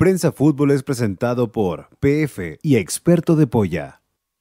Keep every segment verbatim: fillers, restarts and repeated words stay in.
Prensa Fútbol es presentado por P F y Experto de Polla.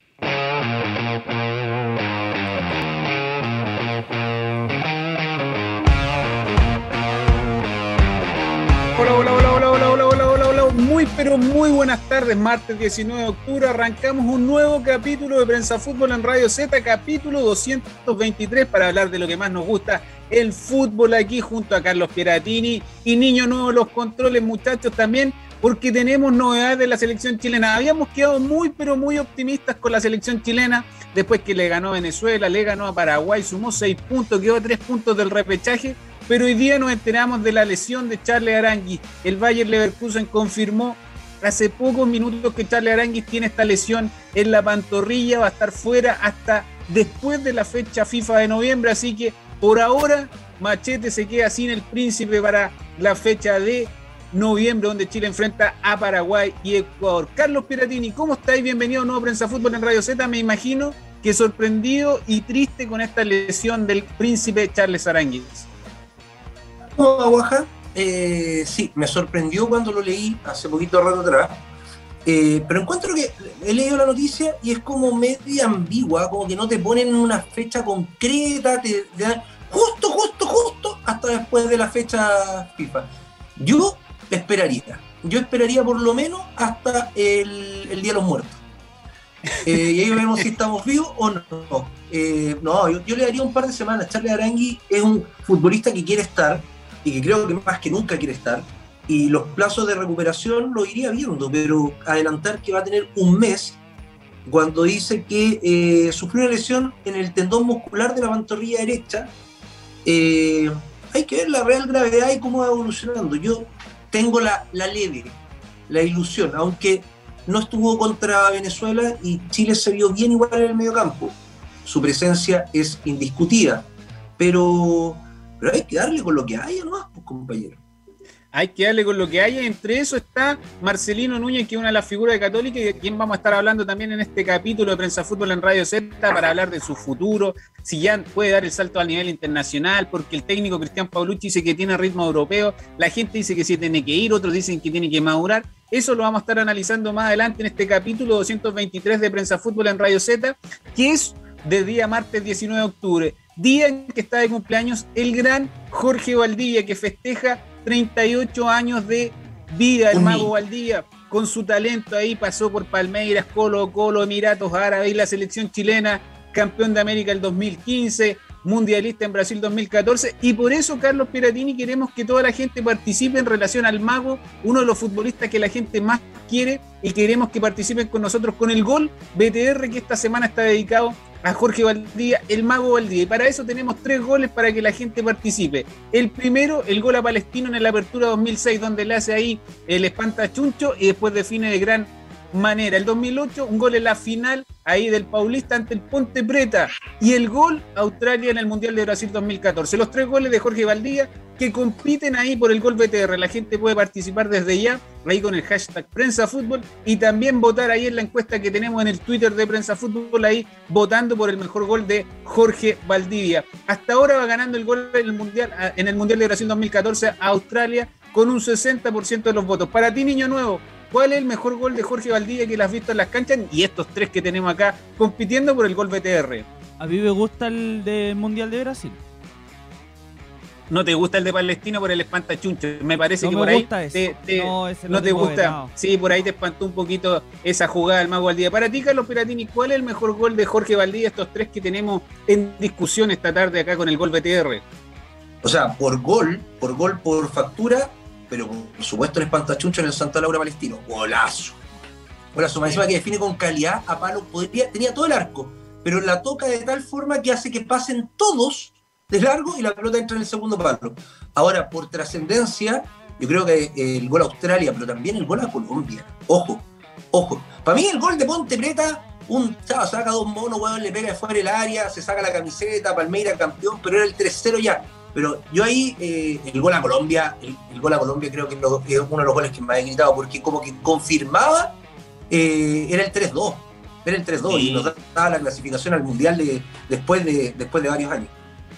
Hola, hola, hola, hola, hola, hola, hola, hola, hola, muy pero muy buenas tardes, martes diecinueve de octubre, arrancamos un nuevo capítulo de Prensa Fútbol en Radio Z, capítulo doscientos veintitrés, para hablar de lo que más nos gusta, el fútbol, aquí junto a Carlos Piratini y Niño Nuevo los controles, muchachos, también porque tenemos novedades de la selección chilena. Habíamos quedado muy pero muy optimistas con la selección chilena, después que le ganó a Venezuela, le ganó a Paraguay, sumó seis puntos, quedó a tres puntos del repechaje. Pero hoy día nos enteramos de la lesión de Charles Aránguiz. El Bayer Leverkusen confirmó hace pocos minutos que Charles Aránguiz tiene esta lesión en la pantorrilla, va a estar fuera hasta después de la fecha FIFA de noviembre, así que por ahora Machete se queda sin el Príncipe para la fecha de noviembre, donde Chile enfrenta a Paraguay y Ecuador. Carlos Piratini, ¿cómo estáis? Bienvenido a Nuevo Prensa Fútbol en Radio Z. Me imagino que sorprendido y triste con esta lesión del Príncipe Charles Aránguiz. No, Aguaja, eh, sí, me sorprendió cuando lo leí hace poquito rato atrás, eh, pero encuentro que he leído la noticia y es como media ambigua, como que no te ponen una fecha concreta, te, te dan justo, justo, justo hasta después de la fecha FIFA. Yo esperaría, yo esperaría por lo menos hasta el, el Día de los Muertos. Eh, y ahí vemos si estamos vivos o no. Eh, no, yo, yo le daría un par de semanas. Charles Aránguiz es un futbolista que quiere estar y que creo que más que nunca quiere estar, y los plazos de recuperación lo iría viendo, pero adelantar que va a tener un mes cuando dice que eh, sufrió una lesión en el tendón muscular de la pantorrilla derecha, eh, hay que ver la real gravedad y cómo va evolucionando. Yo tengo la, la leve, la ilusión, aunque no estuvo contra Venezuela y Chile se vio bien igual en el mediocampo, su presencia es indiscutida, pero Pero hay que darle con lo que haya nomás, pues, compañero. Hay que darle con lo que haya. Entre eso está Marcelino Núñez, que es una de las figuras de Católica, y de quien vamos a estar hablando también en este capítulo de Prensa Fútbol en Radio Z, para hablar de su futuro, si ya puede dar el salto al nivel internacional, porque el técnico Cristian Paulucci dice que tiene ritmo europeo, la gente dice que sí tiene que ir, otros dicen que tiene que madurar. Eso lo vamos a estar analizando más adelante en este capítulo doscientos veintitrés de Prensa Fútbol en Radio Z, que es de día martes diecinueve de octubre. Día en que está de cumpleaños el gran Jorge Valdivia, que festeja treinta y ocho años de vida. El mago Valdivia, con su talento ahí, pasó por Palmeiras, Colo Colo, Emiratos Árabes y la selección chilena, campeón de América el dos mil quince, mundialista en Brasil dos mil catorce, y por eso, Carlos Piratini, queremos que toda la gente participe en relación al mago, uno de los futbolistas que la gente más quiere, y queremos que participen con nosotros con el Gol B T R, que esta semana está dedicado a Jorge Valdivia, el mago Valdivia, y para eso tenemos tres goles para que la gente participe. El primero, el gol a Palestino en la Apertura dos mil seis, donde le hace ahí el espantachuncho y después define de gran manera. El dos mil ocho, un gol en la final ahí del Paulista ante el Ponte Preta, y el gol a Australia en el Mundial de Brasil dos mil catorce. Los tres goles de Jorge Valdivia que compiten ahí por el Gol B T R. La gente puede participar desde ya ahí con el hashtag Prensa Fútbol, y también votar ahí en la encuesta que tenemos en el Twitter de Prensa Fútbol, ahí votando por el mejor gol de Jorge Valdivia. Hasta ahora va ganando el gol en el Mundial, en el Mundial de Brasil dos mil catorce a Australia con un sesenta por ciento de los votos. Para ti, Niño Nuevo, ¿cuál es el mejor gol de Jorge Valdivia que lo has visto en las canchas? Y estos tres que tenemos acá compitiendo por el Gol B T R. A mí me gusta el del Mundial de Brasil. ¿No te gusta el de Palestino por el espantachuncho? Me parece no que me por ahí te, te, no, ese no te gusta. Verado. Sí, por ahí te espantó un poquito esa jugada del mago Valdivia. Para ti, Carlos Piratini, ¿cuál es el mejor gol de Jorge Valdivia? Estos tres que tenemos en discusión esta tarde acá con el Gol B T R. O sea, por gol, por gol, por factura, pero por supuesto el espantachuncho en el Santa Laura Palestino. Golazo. Golazo, más encima que define con calidad a palo. Podría, tenía todo el arco, pero la toca de tal forma que hace que pasen todos de largo y la pelota entra en el segundo palo. Ahora, por trascendencia, yo creo que el gol a Australia, pero también el gol a Colombia. Ojo, ojo. Para mí el gol de Ponte Preta, un chavo saca dos monos, huevón, le pega de fuera el área, se saca la camiseta, Palmeiras campeón, pero era el tres cero ya. Pero yo ahí, eh, el gol a Colombia, el, el gol a Colombia creo que es, lo, es uno de los goles que me ha gritado, porque como que confirmaba, eh, era el tres dos. Era el tres dos, sí. Y nos daba la clasificación al Mundial de, después, de, después de varios años.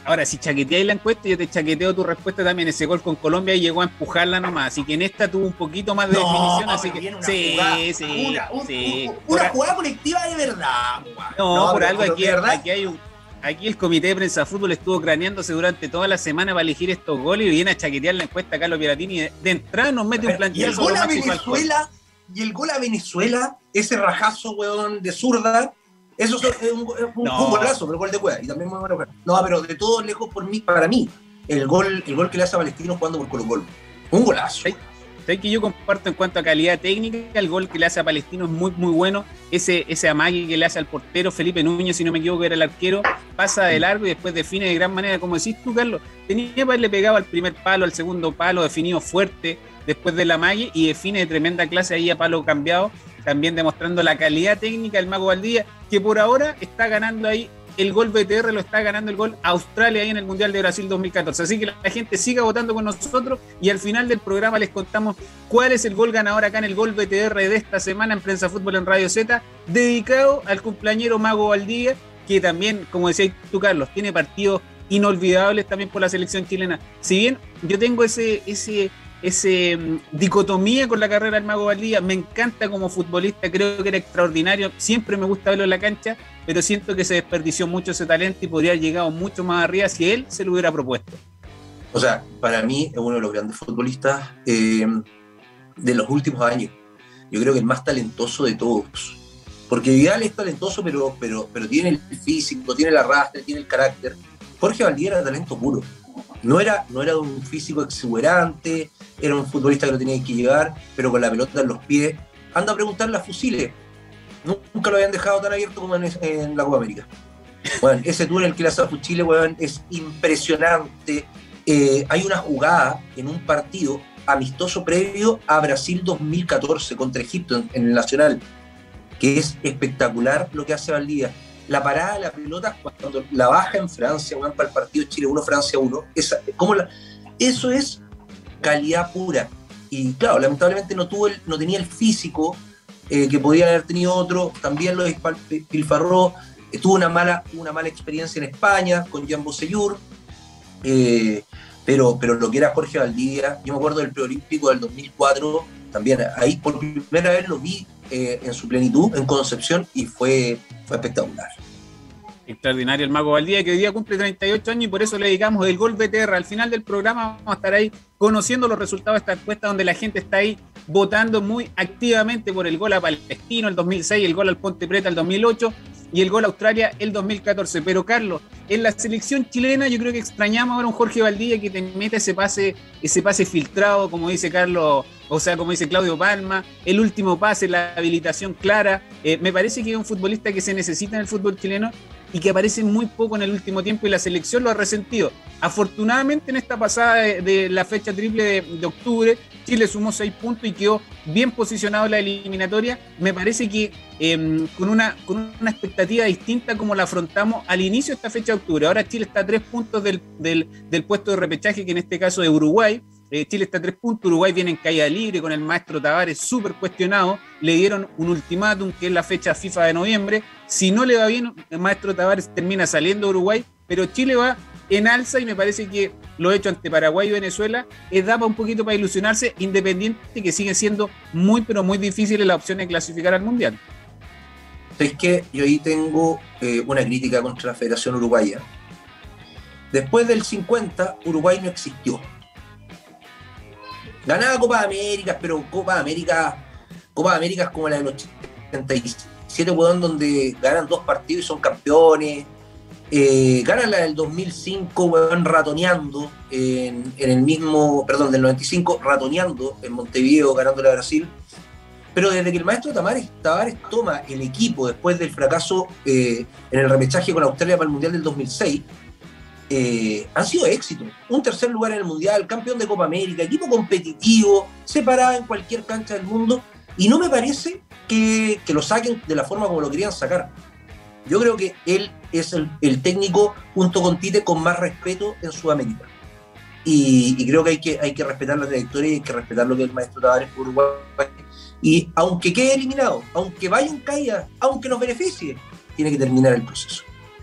Ahora, si chaqueteáis la encuesta, yo te chaqueteo tu respuesta también. Ese gol con Colombia y llegó a empujarla nomás. Así que en esta tuvo un poquito más de no, definición. Así que una sí, jugada, sí, una, un, sí. un, una jugada colectiva de verdad. No, no por pero, algo pero aquí, verdad, aquí hay un. Aquí el Comité de Prensa Fútbol estuvo craneándose durante toda la semana para elegir estos goles y viene a chaquetear la encuesta a Carlos Piratini. De, de entrada nos mete un planteazo. Y el gol a Venezuela, y el gol a Venezuela, ese rajazo, weón, de zurda, eso es un, un, no. un golazo, pero el gol de Cueva. Y también muy bueno. No, pero de todo lejos por mí, para mí, el gol, el gol que le hace a Palestino jugando por Colo Colo. Un golazo. ¿Sí? ¿Sabes que yo comparto en cuanto a calidad técnica? El gol que le hace a Palestino es muy, muy bueno. Ese, ese amague que le hace al portero Felipe Núñez, si no me equivoco, era el arquero, pasa de largo y después define de gran manera, como decís tú, Carlos. Tenía para haberle pegado al primer palo, al segundo palo, definido fuerte después del amague y define de tremenda clase ahí a palo cambiado, también demostrando la calidad técnica del Mago Valdivia, que por ahora está ganando ahí. El gol B T R lo está ganando el gol Australia ahí en el Mundial de Brasil dos mil catorce. Así que la gente siga votando con nosotros y al final del programa les contamos cuál es el gol ganador acá en el gol B T R de esta semana en Prensa Fútbol en Radio Z, dedicado al cumpleañero Mago Valdivia, que también, como decías tú, Carlos, tiene partidos inolvidables también por la selección chilena. Si bien yo tengo ese... ese ese um, dicotomía con la carrera del Mago Valdivia, me encanta como futbolista, creo que era extraordinario, siempre me gusta verlo en la cancha, pero siento que se desperdició mucho ese talento y podría haber llegado mucho más arriba si él se lo hubiera propuesto. O sea, para mí es uno de los grandes futbolistas eh, de los últimos años. Yo creo que el más talentoso de todos. Porque Vidal es talentoso, pero, pero, pero tiene el físico, tiene el arrastre, tiene el carácter. Jorge Valdivia era talento puro. No era, no era un físico exuberante, era un futbolista que lo tenía que llevar, pero con la pelota en los pies. Anda a preguntarle a Fusiles. Nunca lo habían dejado tan abierto como en, en la Copa América. Bueno, ese túnel que le hace a Fusiles, bueno, es impresionante. Eh, hay una jugada en un partido amistoso previo a Brasil dos mil catorce contra Egipto en, en el Nacional, que es espectacular lo que hace Valdivia. La parada de la pelota cuando la baja en Francia, bueno, para el partido Chile uno, Francia uno, esa, ¿cómo la, eso es calidad pura. Y claro, lamentablemente no, tuvo el, no tenía el físico eh, que podía haber tenido otro, también lo despilfarró, eh, tuvo una mala, una mala experiencia en España con Jan Bosellur, eh, pero, pero lo que era Jorge Valdivia, yo me acuerdo del preolímpico del dos mil cuatro, también ahí por primera vez lo vi eh, en su plenitud, en Concepción, y fue, fue espectacular. Extraordinario el Mago Valdivia, que hoy día cumple treinta y ocho años y por eso le dedicamos el gol B T R. Al final del programa vamos a estar ahí conociendo los resultados de esta encuesta donde la gente está ahí votando muy activamente por el gol a Palestino el dos mil seis, el gol al Ponte Preta el dos mil ocho y el gol a Australia el dos mil catorce. Pero Carlos, en la selección chilena yo creo que extrañamos ahora un Jorge Valdivia que te meta ese pase, ese pase filtrado, como dice Carlos, o sea, como dice Claudio Palma, el último pase, la habilitación clara. Eh, me parece que es un futbolista que se necesita en el fútbol chileno y que aparece muy poco en el último tiempo y la selección lo ha resentido. Afortunadamente en esta pasada de, de la fecha triple de, de octubre, Chile sumó seis puntos y quedó bien posicionado en la eliminatoria. Me parece que eh, con, una, con una expectativa distinta como la afrontamos al inicio de esta fecha de octubre. Ahora Chile está a tres puntos del, del, del puesto de repechaje, que en este caso es Uruguay. Eh, Chile está a tres puntos, Uruguay viene en caída libre con el maestro Tavares súper cuestionado, le dieron un ultimátum que es la fecha FIFA de noviembre, si no le va bien, el maestro Tavares termina saliendo de Uruguay, pero Chile va en alza y me parece que lo hecho ante Paraguay y Venezuela es daba un poquito para ilusionarse, independiente que siguen siendo muy pero muy difíciles las opciones de clasificar al Mundial. Es que yo ahí tengo eh, una crítica contra la Federación Uruguaya. Después del cincuenta, Uruguay no existió. Ganaba Copa de América, pero Copa de América, Copa de América es como la del ochenta y siete, weón, donde ganan dos partidos y son campeones. Eh, ganan la del dos mil cinco, weón, ratoneando en, en el mismo, perdón, del noventa y cinco, ratoneando en Montevideo, ganándole a Brasil. Pero desde que el maestro Tavares, Tavares toma el equipo después del fracaso eh, en el repechaje con Australia para el Mundial del dos mil seis, Eh, han sido éxitos. Un tercer lugar en el Mundial, campeón de Copa América, equipo competitivo, se paraba en cualquier cancha del mundo, y no me parece que, que lo saquen de la forma como lo querían sacar. Yo creo que él es el, el técnico junto con Tite con más respeto en Sudamérica. Y, y creo que hay, que hay que respetar la trayectoria y hay que respetar lo que es el maestro Tavares por Uruguay. Y aunque quede eliminado, aunque vaya en caída, aunque nos beneficie, tiene que terminar el proceso.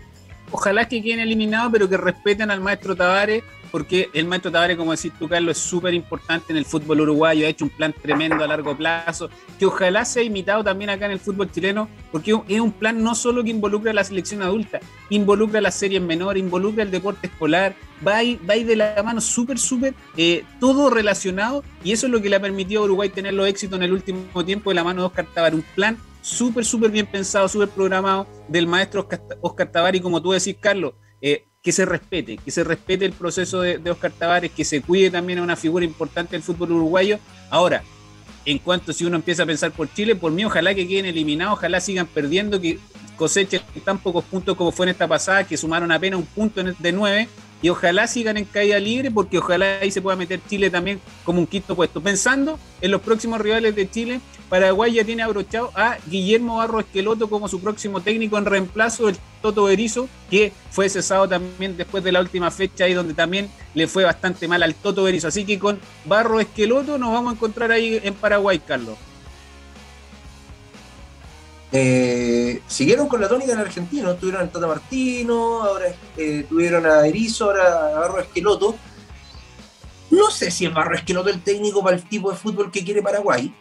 ojalá que queden eliminados, pero que respeten al maestro Tabárez, porque el maestro Tabárez, como decís tú, Carlos, es súper importante en el fútbol uruguayo, ha hecho un plan tremendo a largo plazo, que ojalá sea imitado también acá en el fútbol chileno, porque es un plan no solo que involucra a la selección adulta, involucra a las series menores, involucra el deporte escolar, va a ir, va a ir de la mano súper, súper, eh, todo relacionado, y eso es lo que le ha permitido a Uruguay tener los éxitos en el último tiempo de la mano de Óscar Tabárez, un plan súper, súper bien pensado, súper programado del maestro Óscar Tabárez, y como tú decís, Carlos, eh, que se respete, que se respete el proceso de, de Óscar Tabárez, que se cuide también a una figura importante del fútbol uruguayo. Ahora, en cuanto si uno empieza a pensar por Chile, por mí ojalá que queden eliminados, ojalá sigan perdiendo, que cosechen tan pocos puntos como fue en esta pasada, que sumaron apenas un punto de nueve, y ojalá sigan en caída libre, porque ojalá ahí se pueda meter Chile también como un quinto puesto. Pensando en los próximos rivales de Chile, Paraguay ya tiene abrochado a Guillermo Barro Esqueloto como su próximo técnico en reemplazo del Toto Berizzo, que fue cesado también después de la última fecha, ahí donde también le fue bastante mal al Toto Berizzo. Así que con Barro Esqueloto nos vamos a encontrar ahí en Paraguay, Carlos. Eh, siguieron con la tónica del argentino, tuvieron al Tata Martino, ahora eh, tuvieron a Berizzo, ahora a Barro Esqueloto. No sé si es Barro Esqueloto el técnico para el tipo de fútbol que quiere Paraguay.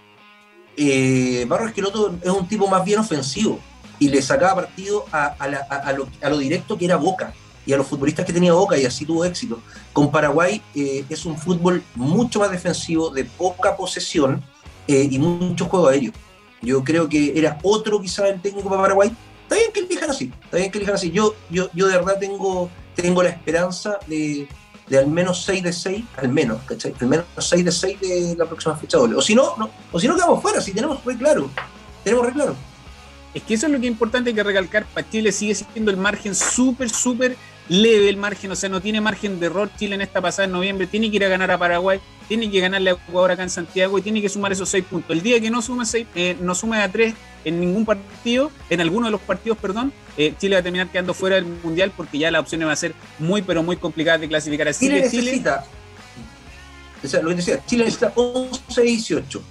Eh, Barro Esqueloto es un tipo más bien ofensivo y le sacaba partido a, a, la, a, a, lo, a lo directo que era Boca y a los futbolistas que tenía Boca, y así tuvo éxito. Con Paraguay eh, es un fútbol mucho más defensivo, de poca posesión eh, y mucho juego aéreo. Yo creo que era otro quizás el técnico para Paraguay. Está bien que elijan así, está bien que elijan así. Yo, yo, yo de verdad tengo, tengo la esperanza de, de al menos seis de seis, al menos, ¿cachai? Al menos seis de seis de la próxima fecha doble. O si no, no, o si no quedamos fuera, si tenemos re claro. Tenemos re claro. Es que eso es lo que es importante que recalcar. Para Chile sigue siendo el margen súper, súper leve el margen, o sea, no tiene margen de error. Chile en esta pasada en noviembre tiene que ir a ganar a Paraguay, tiene que ganarle a Ecuador acá en Santiago y tiene que sumar esos seis puntos. El día que no sume seis, eh, no sume a tres en ningún partido, en alguno de los partidos, perdón, eh, Chile va a terminar quedando fuera del Mundial, porque ya la opción va a ser muy, pero muy complicada de clasificar. Así Chile que necesita, Chile, o sea, lo que decía, Chile necesita once de dieciocho.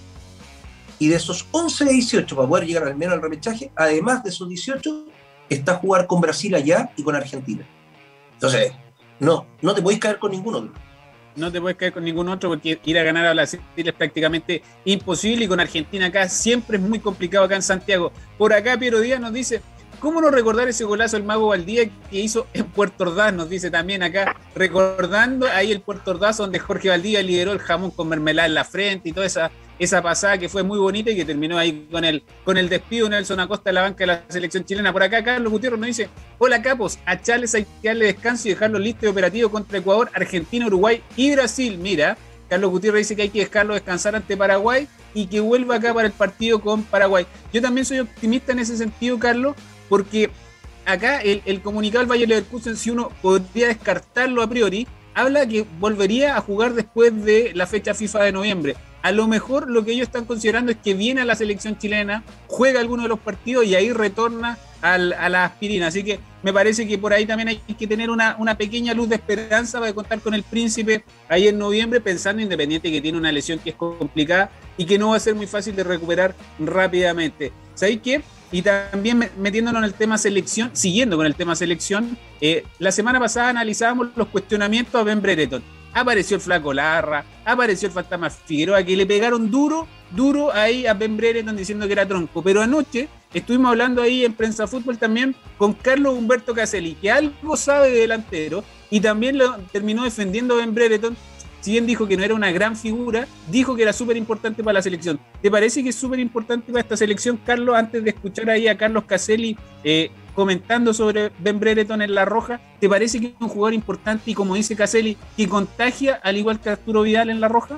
Y de esos once de dieciocho, para poder llegar al menos al repechaje, además de esos dieciocho, está jugar con Brasil allá y con Argentina. Entonces, no, no te podés caer con ningún otro. No te puedes caer con ningún otro, porque ir a ganar a Brasil es prácticamente imposible, y con Argentina acá siempre es muy complicado acá en Santiago. Por acá Piero Díaz nos dice, ¿cómo no recordar ese golazo del Mago Valdía que hizo en Puerto Ordaz? Nos dice también acá, recordando ahí el Puerto Ordaz donde Jorge Valdía lideró el jamón con mermelada en la frente y toda esa, esa pasada que fue muy bonita y que terminó ahí con el, con el despido de Nelson Acosta de la banca de la selección chilena. Por acá Carlos Gutiérrez nos dice, hola capos, a Chales hay que darle descanso y dejarlo listo y operativo contra Ecuador, Argentina, Uruguay y Brasil. Mira, Carlos Gutiérrez dice que hay que dejarlo descansar ante Paraguay y que vuelva acá para el partido con Paraguay. Yo también soy optimista en ese sentido, Carlos, porque acá el, el comunicado del Bayer Leverkusen, si uno podría descartarlo a priori, habla que volvería a jugar después de la fecha FIFA de noviembre. A lo mejor lo que ellos están considerando es que viene a la selección chilena, juega alguno de los partidos y ahí retorna al, a la aspirina. Así que me parece que por ahí también hay que tener una, una pequeña luz de esperanza para contar con el Príncipe ahí en noviembre, pensando Independiente que tiene una lesión que es complicada y que no va a ser muy fácil de recuperar rápidamente. ¿Sabéis qué? Y también metiéndonos en el tema selección, siguiendo con el tema selección, eh, la semana pasada analizábamos los cuestionamientos a Ben Brereton. Apareció el Flaco Larra, apareció el Fantasma Figueroa, que le pegaron duro, duro ahí a Ben Brereton diciendo que era tronco. Pero anoche estuvimos hablando ahí en Prensa Fútbol también con Carlos Humberto Caselli, que algo sabe de delantero, y también lo terminó defendiendo a Ben Brereton. Si bien dijo que no era una gran figura, dijo que era súper importante para la selección. ¿Te parece que es súper importante para esta selección, Carlos? Antes de escuchar ahí a Carlos Caselli eh, comentando sobre Ben Brereton en La Roja, ¿te parece que es un jugador importante y, como dice Caselli, que contagia al igual que Arturo Vidal en La Roja?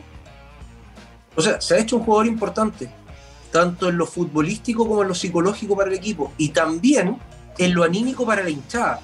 O sea, se ha hecho un jugador importante, tanto en lo futbolístico como en lo psicológico para el equipo, y también en lo anímico para la hinchada.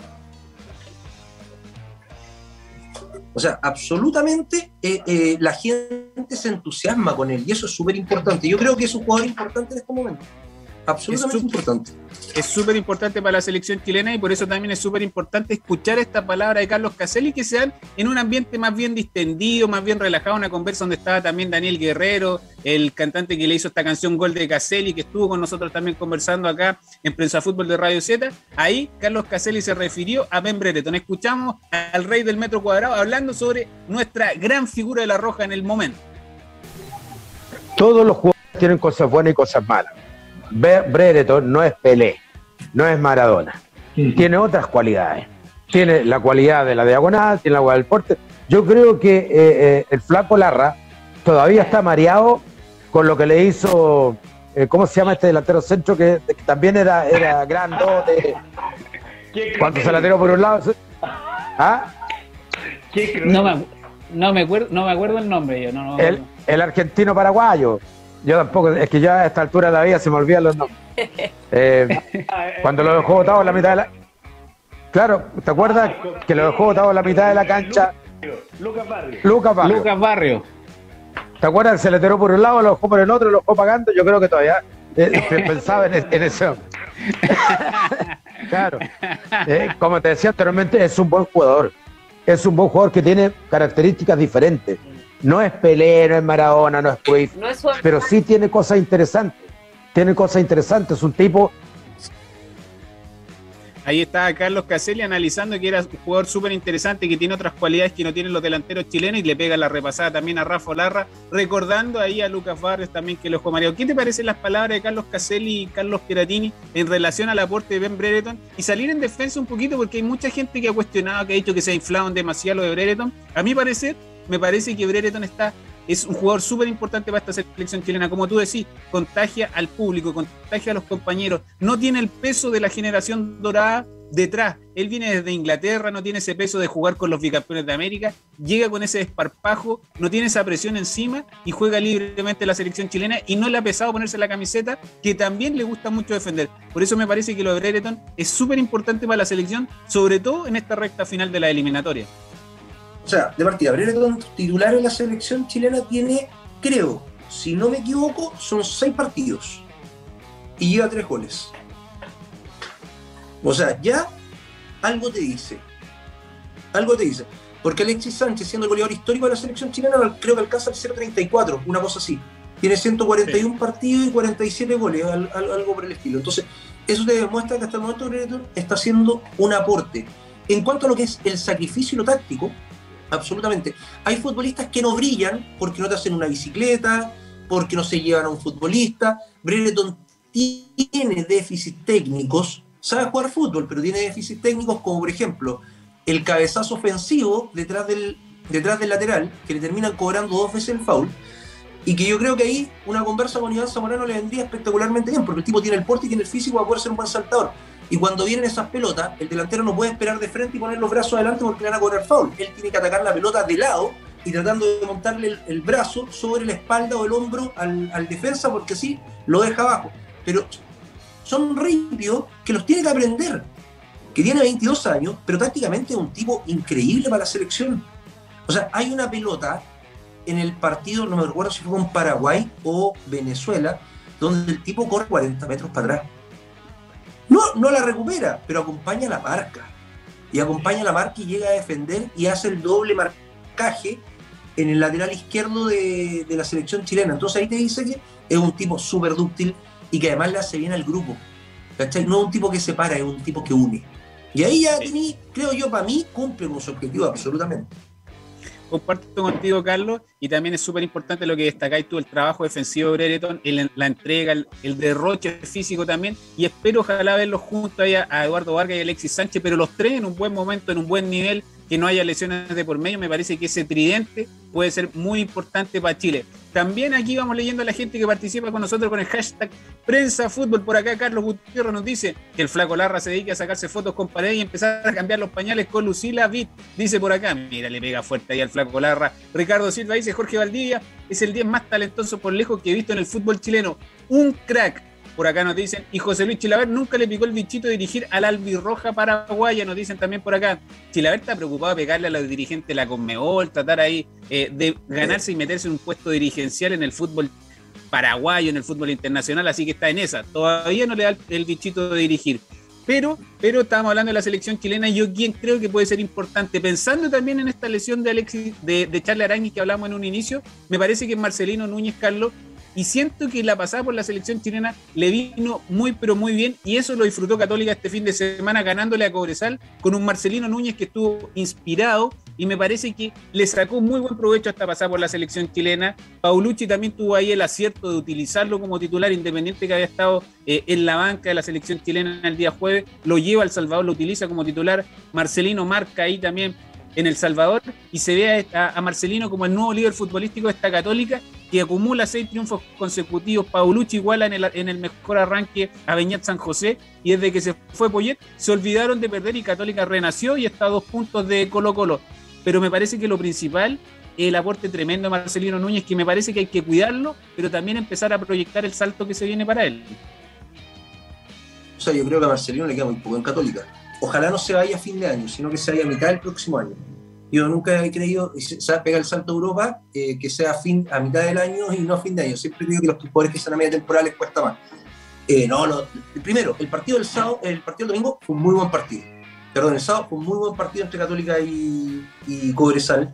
O sea, absolutamente eh, eh, la gente se entusiasma con él y eso es súper importante. Yo creo que es un jugador importante en este momento. absolutamente es importante. Es súper importante para la selección chilena y por eso también es súper importante escuchar esta palabra de Carlos Caselli, que se dan en un ambiente más bien distendido, más bien relajado, una conversa donde estaba también Daniel Guerrero, el cantante que le hizo esta canción Gol de Caselli, que estuvo con nosotros también conversando acá en Prensa Fútbol de Radio Z. Ahí Carlos Caselli se refirió a Ben Brereton. Escuchamos al rey del metro cuadrado hablando sobre nuestra gran figura de la Roja en el momento. Todos los jugadores tienen cosas buenas y cosas malas. Brereton no es Pelé, no es Maradona, uh-huh. Tiene otras cualidades. Tiene la cualidad de la diagonal, tiene la cualidad del porte. Yo creo que eh, eh, el flaco Larra todavía está mareado con lo que le hizo, eh, ¿cómo se llama este delantero centro? Que, que también era, era grandote. Cuando se la tiró por un lado. ¿Ah? No me, no, me acuerdo, no me acuerdo el nombre. Yo, no, no, el, el argentino paraguayo. Yo tampoco, es que ya a esta altura de la vida se me olvidan los nombres. Eh, cuando lo dejó botado en la mitad de la... Claro, ¿te acuerdas que lo dejó botado en la mitad de la cancha? Lucas Barrio. Lucas Barrio. Lucas Barrio. ¿Te acuerdas que se le tiró por un lado, lo dejó por el otro, lo dejó pagando? Yo creo que todavía eh, pensaba en, en eso. Claro. Eh, como te decía anteriormente, es un buen jugador. Es un buen jugador que tiene características diferentes. No es Pelé, no es Maradona, no es Cruyff, no es pero sí tiene cosas interesantes. Tiene cosas interesantes. Es un tipo... Ahí está Carlos Caselli analizando que era un jugador súper interesante, que tiene otras cualidades que no tienen los delanteros chilenos, y le pega la repasada también a Rafa Larra, recordando ahí a Lucas Barrios también, que lo dejó mareado. ¿Qué te parecen las palabras de Carlos Caselli y Carlos Piratini en relación al aporte de Ben Brereton? Y salir en defensa un poquito, porque hay mucha gente que ha cuestionado, que ha dicho que se ha inflado demasiado lo de Brereton. A mi parecer, me parece que Brereton está... es un jugador súper importante para esta selección chilena. Como tú decís, contagia al público, contagia a los compañeros. No tiene el peso de la generación dorada detrás. Él viene desde Inglaterra, no tiene ese peso de jugar con los bicampeones de América. Llega con ese desparpajo, no tiene esa presión encima y juega libremente la selección chilena, y no le ha pesado ponerse la camiseta, que también le gusta mucho defender. Por eso me parece que lo de Brereton es súper importante para la selección, sobre todo en esta recta final de la eliminatoria. O sea, de partida, Brereton titular en la selección chilena tiene, creo, si no me equivoco, son seis partidos y lleva tres goles. O sea, ya algo te dice. Algo te dice. Porque Alexis Sánchez, siendo el goleador histórico de la selección chilena, creo que alcanza el cero punto treinta y cuatro, una cosa así. Tiene ciento cuarenta y uno sí. partidos y cuarenta y siete goles, algo por el estilo. Entonces, eso te demuestra que hasta el momento Brereton está haciendo un aporte. En cuanto a lo que es el sacrificio y lo táctico, absolutamente. Hay futbolistas que no brillan porque no te hacen una bicicleta, porque no se llevan a un futbolista. Brereton tiene déficits técnicos, sabe jugar fútbol, pero tiene déficits técnicos, como por ejemplo el cabezazo ofensivo detrás del, detrás del lateral, que le terminan cobrando dos veces el foul, y que yo creo que ahí una conversa con Iván Zamorano le vendría espectacularmente bien, porque el tipo tiene el porte y tiene el físico para poder ser un buen saltador. Y cuando vienen esas pelotas, el delantero no puede esperar de frente y poner los brazos adelante porque le van a cobrar foul. Él tiene que atacar la pelota de lado y tratando de montarle el, el brazo sobre la espalda o el hombro al, al defensa, porque así lo deja abajo. Pero son rápidos que los tiene que aprender. Que tiene veintidós años, pero tácticamente es un tipo increíble para la selección. O sea, hay una pelota en el partido, no me recuerdo si fue con Paraguay o Venezuela, donde el tipo corre cuarenta metros para atrás. No, no la recupera, pero acompaña la marca. Y acompaña la marca y llega a defender y hace el doble marcaje en el lateral izquierdo de, de la selección chilena. Entonces ahí te dice que es un tipo súper dúctil y que además le hace bien al grupo. ¿Cachai? No es un tipo que separa, es un tipo que une. Y ahí ya, tení, creo yo, para mí, cumple con su objetivo absolutamente. Comparto contigo, Carlos, y también es súper importante lo que destacáis tú, el trabajo defensivo de Brereton, el, la entrega, el, el derroche físico también, y espero ojalá verlos juntos ahí a, a Eduardo Vargas y Alexis Sánchez, pero los tres en un buen momento, en un buen nivel, que no haya lesiones de por medio. Me parece que ese tridente puede ser muy importante para Chile. También aquí vamos leyendo a la gente que participa con nosotros con el hashtag Prensa Fútbol. Por acá Carlos Gutiérrez nos dice que el flaco Larra se dedica a sacarse fotos con paredes y empezar a cambiar los pañales con Lucila Vitt. Dice por acá, mira, le pega fuerte ahí al flaco Larra. Ricardo Silva dice, Jorge Valdivia es el diez más talentoso por lejos que he visto en el fútbol chileno. Un crack. Por acá nos dicen, y José Luis Chilaver nunca le picó el bichito de dirigir al albirroja paraguaya, nos dicen también por acá. Chilaver está preocupado de pegarle a los dirigentes de la Conmebol, tratar ahí eh, de ganarse y meterse en un puesto dirigencial en el fútbol paraguayo en el fútbol internacional, así que está en esa. Todavía no le da el, el bichito de dirigir. Pero, pero estábamos hablando de la selección chilena y yo quien creo que puede ser importante, pensando también en esta lesión de Alexis, de, de Charles Aránguiz que hablamos en un inicio, me parece que es Marcelino Núñez, Carlos, y siento que la pasada por la selección chilena le vino muy pero muy bien, y eso lo disfrutó Católica este fin de semana ganándole a Cobresal con un Marcelino Núñez que estuvo inspirado, y me parece que le sacó muy buen provecho hasta pasar por la selección chilena. Paulucci también tuvo ahí el acierto de utilizarlo como titular, independiente que había estado eh, en la banca de la selección chilena el día jueves, lo lleva al Salvador, lo utiliza como titular. Marcelino marca ahí también en El Salvador, y se ve a, a Marcelino como el nuevo líder futbolístico de esta Católica, que acumula seis triunfos consecutivos. Paulucci iguala en el, en el mejor arranque a Beñat San José, y desde que se fue Poyet se olvidaron de perder y Católica renació y está a dos puntos de Colo Colo. Pero me parece que lo principal es el aporte tremendo de Marcelino Núñez, que me parece que hay que cuidarlo, pero también empezar a proyectar el salto que se viene para él. O sea, yo creo que a Marcelino le queda muy poco en Católica. Ojalá no se vaya a fin de año, sino que se vaya a mitad del próximo año. Yo nunca he creído, se va a pegar el salto a Europa, eh, que sea a, fin, a mitad del año y no a fin de año. Siempre creo que los jugadores que están a media temporada les cuesta más. Eh, no, no. Primero, el partido del sábado, el partido del domingo fue un muy buen partido. Perdón, el sábado fue un muy buen partido entre Católica y, y Cobresal.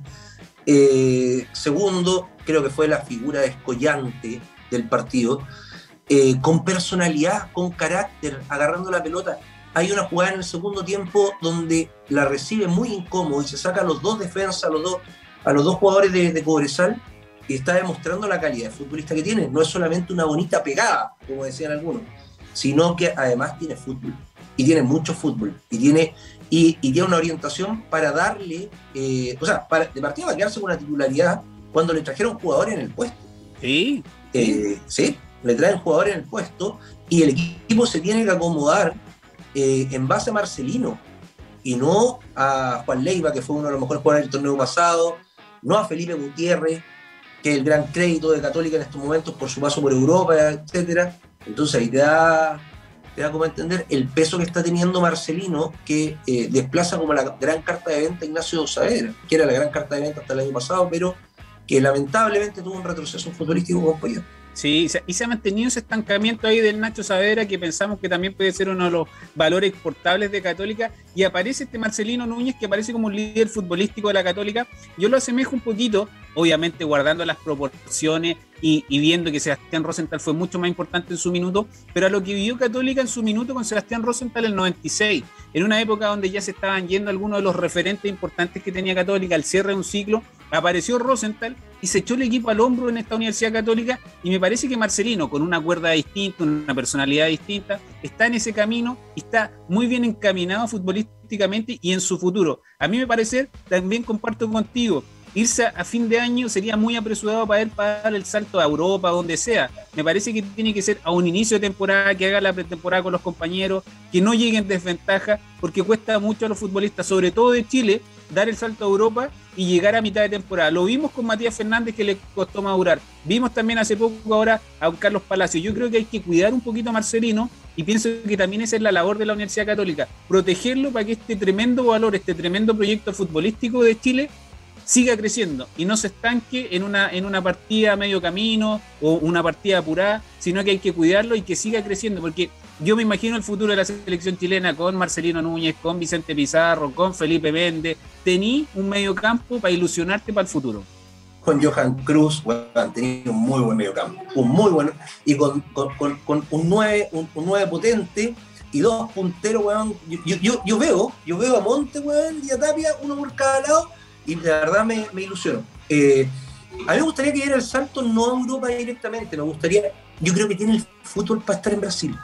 Eh, segundo, creo que fue la figura descollante del partido, eh, con personalidad, con carácter, agarrando la pelota. Hay una jugada en el segundo tiempo donde la recibe muy incómodo y se saca a los dos defensas, a los dos, a los dos jugadores de, de Cobresal, y está demostrando la calidad de futbolista que tiene. No es solamente una bonita pegada, como decían algunos, sino que además tiene fútbol, y tiene mucho fútbol, y tiene, y, y tiene una orientación para darle, eh, o sea, para, de partida va a quedarse con una titularidad cuando le trajeron jugadores en el puesto. Sí. Eh, sí, le traen jugadores en el puesto, y el equipo se tiene que acomodar Eh, en base a Marcelino y no a Juan Leiva, que fue uno de los mejores jugadores del torneo pasado, no a Felipe Gutiérrez, que es el gran crédito de Católica en estos momentos por su paso por Europa, etcétera. Entonces ahí te da, te da como a entender el peso que está teniendo Marcelino, que eh, desplaza como la gran carta de venta a Ignacio Saavedra, que era la gran carta de venta hasta el año pasado, pero que lamentablemente tuvo un retroceso futbolístico con Poyet. Sí, y se ha mantenido ese estancamiento ahí del Nacho Saavedra, que pensamos que también puede ser uno de los valores exportables de Católica, y aparece este Marcelino Núñez, que aparece como un líder futbolístico de la Católica. Yo lo asemejo un poquito, obviamente guardando las proporciones y, y viendo que Sebastián Rosenthal fue mucho más importante en su minuto, pero a lo que vivió Católica en su minuto con Sebastián Rosenthal en el noventa y seis, en una época donde ya se estaban yendo algunos de los referentes importantes que tenía Católica, al cierre de un ciclo, apareció Rosenthal y se echó el equipo al hombro en esta Universidad Católica, y me parece que Marcelino, con una cuerda distinta, una personalidad distinta, está en ese camino y está muy bien encaminado futbolísticamente y en su futuro. A mí me parece, también comparto contigo, irse a fin de año sería muy apresurado para él para dar el salto a Europa, donde sea. Me parece que tiene que ser a un inicio de temporada, que haga la pretemporada con los compañeros, que no llegue en desventaja, porque cuesta mucho a los futbolistas, sobre todo de Chile, dar el salto a Europa y llegar a mitad de temporada. Lo vimos con Matías Fernández, que le costó madurar. Vimos también hace poco ahora a don Carlos Palacios. Yo creo que hay que cuidar un poquito a Marcelino, y pienso que también esa es la labor de la Universidad Católica, protegerlo para que este tremendo valor, este tremendo proyecto futbolístico de Chile siga creciendo y no se estanque en una, en una partida a medio camino o una partida apurada, sino que hay que cuidarlo y que siga creciendo, porque yo me imagino el futuro de la selección chilena con Marcelino Núñez, con Vicente Pizarro, con Felipe Méndez. Tení un medio campo para ilusionarte para el futuro. Con Johan Cruz, bueno, han tenido un muy buen medio campo, un muy bueno, y con, con, con, con un nueve un, un nueve potente y dos punteros, weón. Yo, yo, yo, yo veo, yo veo a Monte, weón, y a Tapia, uno por cada lado, y la verdad me, me ilusionó. Eh, a mí me gustaría que diera el salto no a Europa directamente, me gustaría, yo creo que tiene el fútbol para estar en Brasil.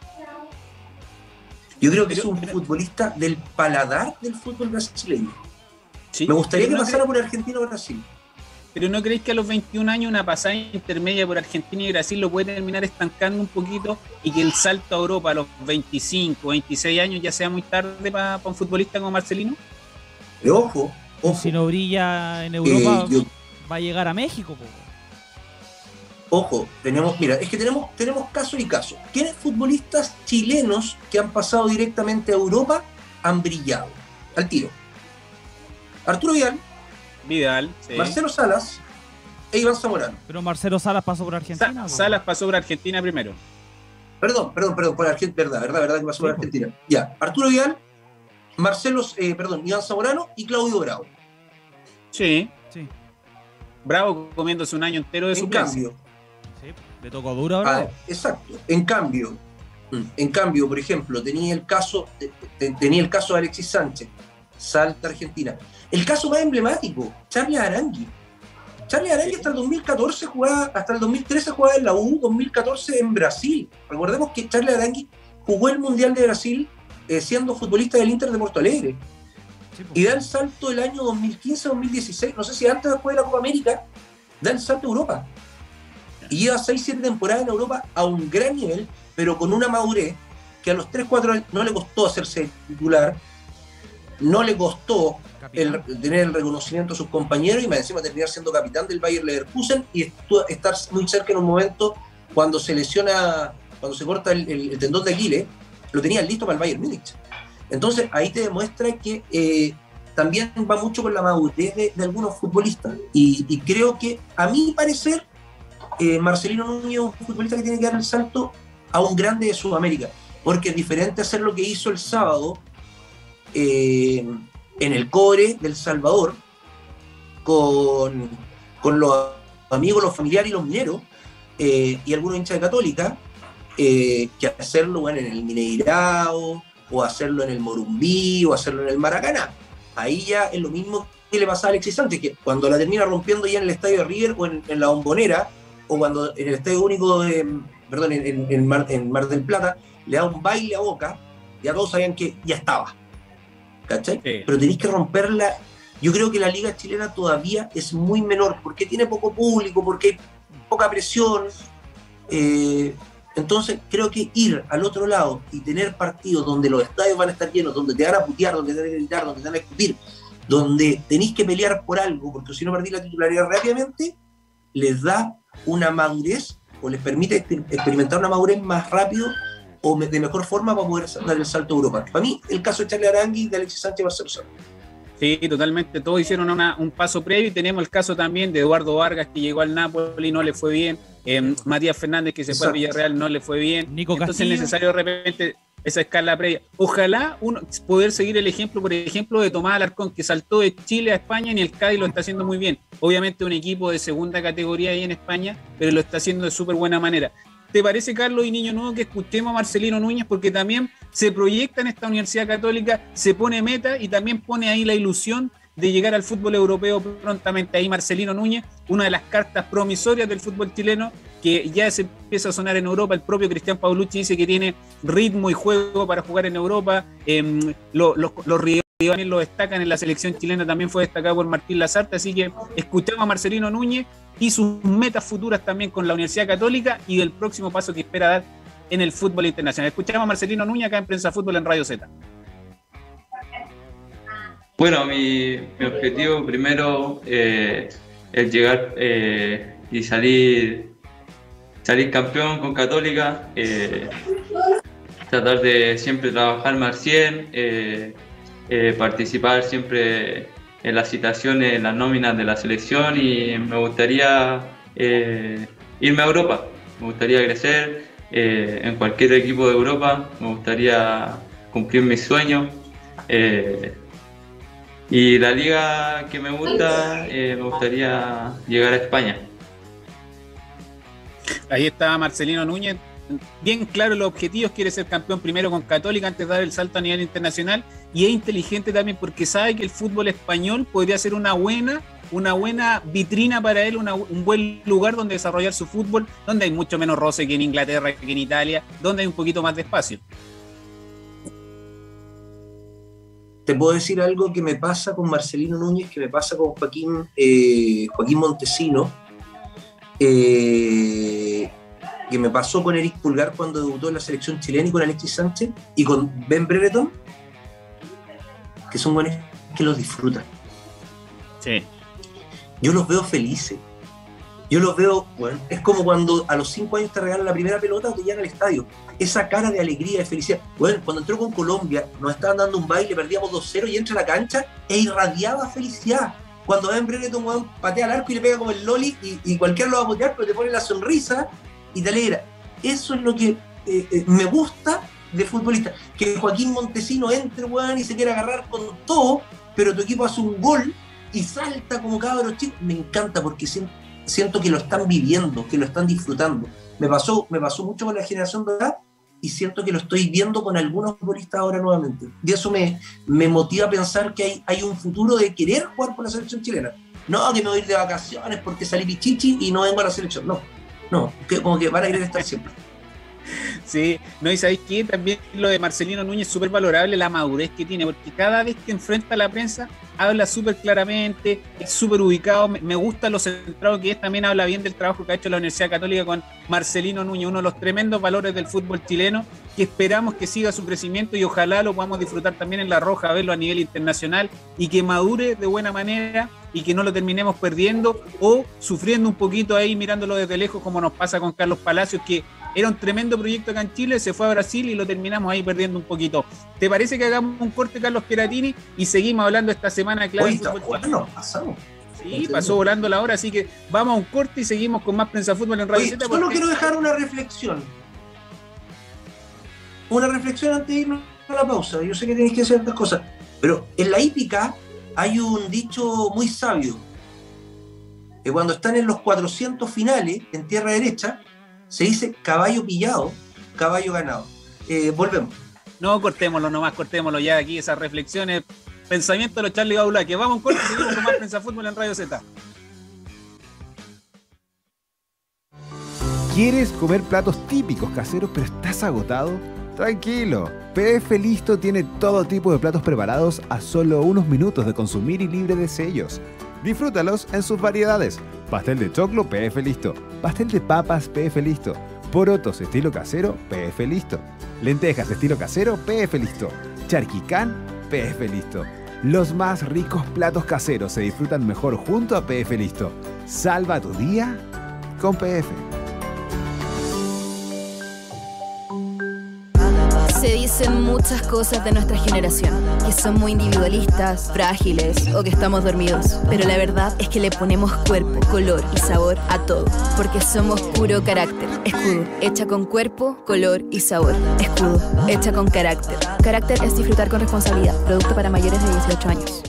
Yo creo que pero, es un pero, futbolista del paladar del fútbol brasileño. Sí, me gustaría que no pasara cre- por Argentina o Brasil. Pero ¿no creéis que a los veintiún años una pasada intermedia por Argentina y Brasil lo puede terminar estancando un poquito, y que el salto a Europa a los veinticinco, veintiséis años ya sea muy tarde para pa un futbolista como Marcelino? Pero ojo, ojo. Si no brilla en Europa, eh, yo, va a llegar a México. Po. Ojo, tenemos, mira, es que tenemos, tenemos caso y caso. ¿Quiénes futbolistas chilenos que han pasado directamente a Europa han brillado? Al tiro. Arturo Vidal. Vidal, sí. Marcelo Salas, e Iván Zamorano. Pero Marcelo Salas pasó por Argentina. Sa Salas pasó por Argentina primero. Perdón, perdón, perdón, por Argentina, verdad, verdad, verdad que pasó sí, por Argentina. Pues. Ya, Arturo Vidal, Marcelo, eh, perdón, Iván Zamorano y Claudio Bravo. Sí, sí. Bravo comiéndose un año entero de en suplencia. Cambio, sí, le tocó duro a Bravo. Ah, exacto. En cambio, en cambio, por ejemplo, tenía el caso, tenía el caso de Alexis Sánchez, Salta Argentina. El caso más emblemático, Charles Arangui. Charles Arangui hasta el dos mil catorce jugaba, hasta el dos mil trece jugaba en la U, dos mil catorce en Brasil. Recordemos que Charles Arangui jugó el Mundial de Brasil eh, siendo futbolista del Inter de Porto Alegre. Sí, pues. Y da el salto el año dos mil quince dos mil dieciséis, no sé si antes o después de la Copa América, da el salto a Europa. Y lleva seis siete temporadas en Europa a un gran nivel, pero con una madurez que a los tres cuatro años no le costó hacerse titular, no le costó el, tener el reconocimiento de sus compañeros y más encima terminar siendo capitán del Bayer Leverkusen y estar muy cerca en un momento cuando se lesiona, cuando se corta el, el, el tendón de Aquiles, lo tenían listo para el Bayern Múnich. Entonces ahí te demuestra que eh, también va mucho con la madurez de, de algunos futbolistas y, y creo que a mi parecer eh, Marcelino Núñez es un futbolista que tiene que dar el salto a un grande de Sudamérica, porque es diferente hacer lo que hizo el sábado eh, en el Cobre del Salvador con, con los amigos, los familiares y los mineros eh, y algunos hinchas de Católica eh, que hacerlo bueno, en el Mineirao o hacerlo en el Morumbí o hacerlo en el Maracaná. Ahí ya es lo mismo que le pasa a Alexis Sánchez, que cuando la termina rompiendo ya en el estadio de River o en, en la Bombonera o cuando en el estadio único de, perdón, en, en, en, Mar, en Mar del Plata le da un baile a Boca, ya todos sabían que ya estaba, ¿cachai? Sí. Pero tenéis que romperla. Yo creo que la liga chilena todavía es muy menor, porque tiene poco público, porque hay poca presión, eh, entonces creo que ir al otro lado y tener partidos donde los estadios van a estar llenos, donde te van a putear, donde te van a gritar, donde te van a discutir, donde tenéis que pelear por algo, porque si no perdís la titularidad rápidamente, les da una madurez o les permite experimentar una madurez más rápido o de mejor forma para poder dar el salto a Europa. Para mí, el caso de Charles Arangui y de Alexis Sánchez va a ser solo. Sí, totalmente. Todos hicieron una, un paso previo y tenemos el caso también de Eduardo Vargas, que llegó al Napoli y no le fue bien. Eh, Matías Fernández, que se Exacto. fue a Villarreal, no le fue bien. Nico Entonces Castillo. es necesario de repente esa escala previa. Ojalá uno poder seguir el ejemplo, por ejemplo, de Tomás Alarcón, que saltó de Chile a España y el Cádiz lo está haciendo muy bien. Obviamente un equipo de segunda categoría ahí en España, pero lo está haciendo de súper buena manera. ¿Te parece, Carlos y Niño Nuevo, que escuchemos a Marcelino Núñez? Porque también se proyecta en esta Universidad Católica, se pone meta y también pone ahí la ilusión de llegar al fútbol europeo prontamente. Ahí Marcelino Núñez, una de las cartas promisorias del fútbol chileno, que ya se empieza a sonar en Europa. El propio Cristian Paulucci dice que tiene ritmo y juego para jugar en Europa. Eh, lo, lo, los rivales lo destacan en la selección chilena, también fue destacado por Martín Lazarte. Así que escuchamos a Marcelino Núñez y sus metas futuras también con la Universidad Católica y del próximo paso que espera dar en el fútbol internacional. Escuchamos a Marcelino Núñez acá en Prensa Fútbol en Radio Z. Bueno, mi, mi objetivo primero eh, es llegar eh, y salir, salir campeón con Católica, eh, tratar de siempre trabajarme al cien, eh, eh, participar siempre en las citaciones, en las nóminas de la selección y me gustaría eh, irme a Europa, me gustaría crecer eh, en cualquier equipo de Europa, me gustaría cumplir mis sueños. Eh, Y la liga que me gusta, eh, me gustaría llegar a España. Ahí está Marcelino Núñez, bien claro los objetivos, quiere ser campeón primero con Católica antes de dar el salto a nivel internacional y es inteligente también porque sabe que el fútbol español podría ser una buena, una buena vitrina para él, una, un buen lugar donde desarrollar su fútbol, donde hay mucho menos roce que en Inglaterra, que en Italia, donde hay un poquito más de espacio. Te puedo decir algo que me pasa con Marcelino Núñez, que me pasa con Joaquín, eh, Joaquín Montesino, eh, que me pasó con Eric Pulgar cuando debutó en la selección chilena y con Alexis Sánchez y con Ben Brereton, que son buenos que los disfrutan. Sí. Yo los veo felices. Yo los veo, bueno, es como cuando a los cinco años te regalan la primera pelota o te llegan al estadio. Esa cara de alegría, de felicidad. Bueno, cuando entró con Colombia, nos estaban dando un baile, perdíamos dos cero y entra a la cancha e irradiaba felicidad. cuando Ben Brereton, weón, patea al arco y le pega como el loli y, y cualquiera lo va a putear, pero te pone la sonrisa y te alegra. Eso es lo que eh, eh, me gusta de futbolista. Que Joaquín Montesino entre, weón, y se quiera agarrar con todo, pero tu equipo hace un gol y salta como cabros chicos. Me encanta porque siento, siento que lo están viviendo, que lo están disfrutando. Me pasó, me pasó mucho con la generación de edad y siento que lo estoy viendo con algunos futbolistas ahora nuevamente. Y eso me, me motiva a pensar que hay, hay un futuro de querer jugar por la selección chilena. No, que me voy a ir de vacaciones porque salí pichichi y no vengo a la selección. No, no, que, como que van a querer estar siempre. Sí, no, y sabéis que también lo de Marcelino Núñez es súper valorable, la madurez que tiene, porque cada vez que enfrenta a la prensa habla súper claramente, es súper ubicado, me, me gusta lo centrado que es, también habla bien del trabajo que ha hecho la Universidad Católica con Marcelino Núñez, uno de los tremendos valores del fútbol chileno, que esperamos que siga su crecimiento y ojalá lo podamos disfrutar también en La Roja, verlo a nivel internacional y que madure de buena manera y que no lo terminemos perdiendo o sufriendo un poquito ahí mirándolo desde lejos como nos pasa con Carlos Palacios, que era un tremendo proyecto acá en Chile, se fue a Brasil y lo terminamos ahí perdiendo un poquito. ¿Te parece que hagamos un corte, Carlos Piratini, y seguimos hablando esta semana clave? Oye, está bueno, pasamos. Sí, pasó volando la hora, así que vamos a un corte y seguimos con más Prensa Fútbol en Radio Oye, Z. Solo porque... quiero dejar una reflexión. Una reflexión antes de irnos a la pausa. Yo sé que tenéis que hacer estas cosas, pero en la hípica hay un dicho muy sabio, que cuando están en los cuatrocientos finales, en tierra derecha, se dice caballo pillado, caballo ganado. Eh, volvemos. No, cortémoslo nomás, cortémoslo ya aquí, esas reflexiones, pensamientos de los Charlie Baula, que vamos a un corte y seguimos con más Prensa Fútbol en Radio Z. ¿Quieres comer platos típicos caseros pero estás agotado? Tranquilo, P F Listo tiene todo tipo de platos preparados a solo unos minutos de consumir y libre de sellos. Disfrútalos en sus variedades. Pastel de choclo, P F Listo. Pastel de papas, P F Listo. Porotos estilo casero, P F Listo. Lentejas estilo casero, P F Listo. Charquicán, P F Listo. Los más ricos platos caseros se disfrutan mejor junto a P F Listo. Salva tu día con P F. Se dicen muchas cosas de nuestra generación, que son muy individualistas, frágiles o que estamos dormidos. Pero la verdad es que le ponemos cuerpo, color y sabor a todo, porque somos puro carácter. Escudo, hecha con cuerpo, color y sabor. Escudo, hecha con carácter. Carácter es disfrutar con responsabilidad. Producto para mayores de dieciocho años.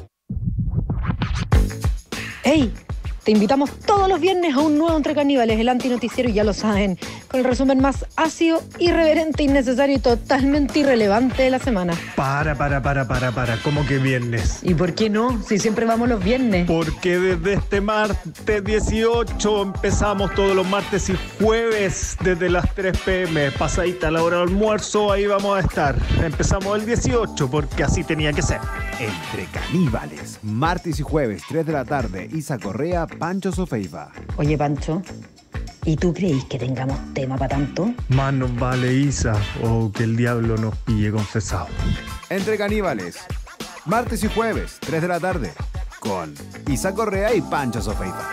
¡Hey! Te invitamos todos los viernes a un nuevo Entre Caníbales, el antinoticiero, y ya lo saben, con el resumen más ácido, irreverente, innecesario y totalmente irrelevante de la semana. Para, para, para, para, para, ¿cómo que viernes? ¿Y por qué no? Si siempre vamos los viernes. Porque desde este martes dieciocho empezamos todos los martes y jueves desde las tres pe eme, pasadita a la hora del almuerzo, ahí vamos a estar. Empezamos el dieciocho porque así tenía que ser. Entre Caníbales, martes y jueves, tres de la tarde, Isa Correa, Pancho Sofeiva. Oye, Pancho, ¿y tú creís que tengamos tema para tanto? Más nos vale, Isa, o que el diablo nos pille confesado. Entre Caníbales, martes y jueves, tres de la tarde, con Isa Correa y Pancho Sofeiva.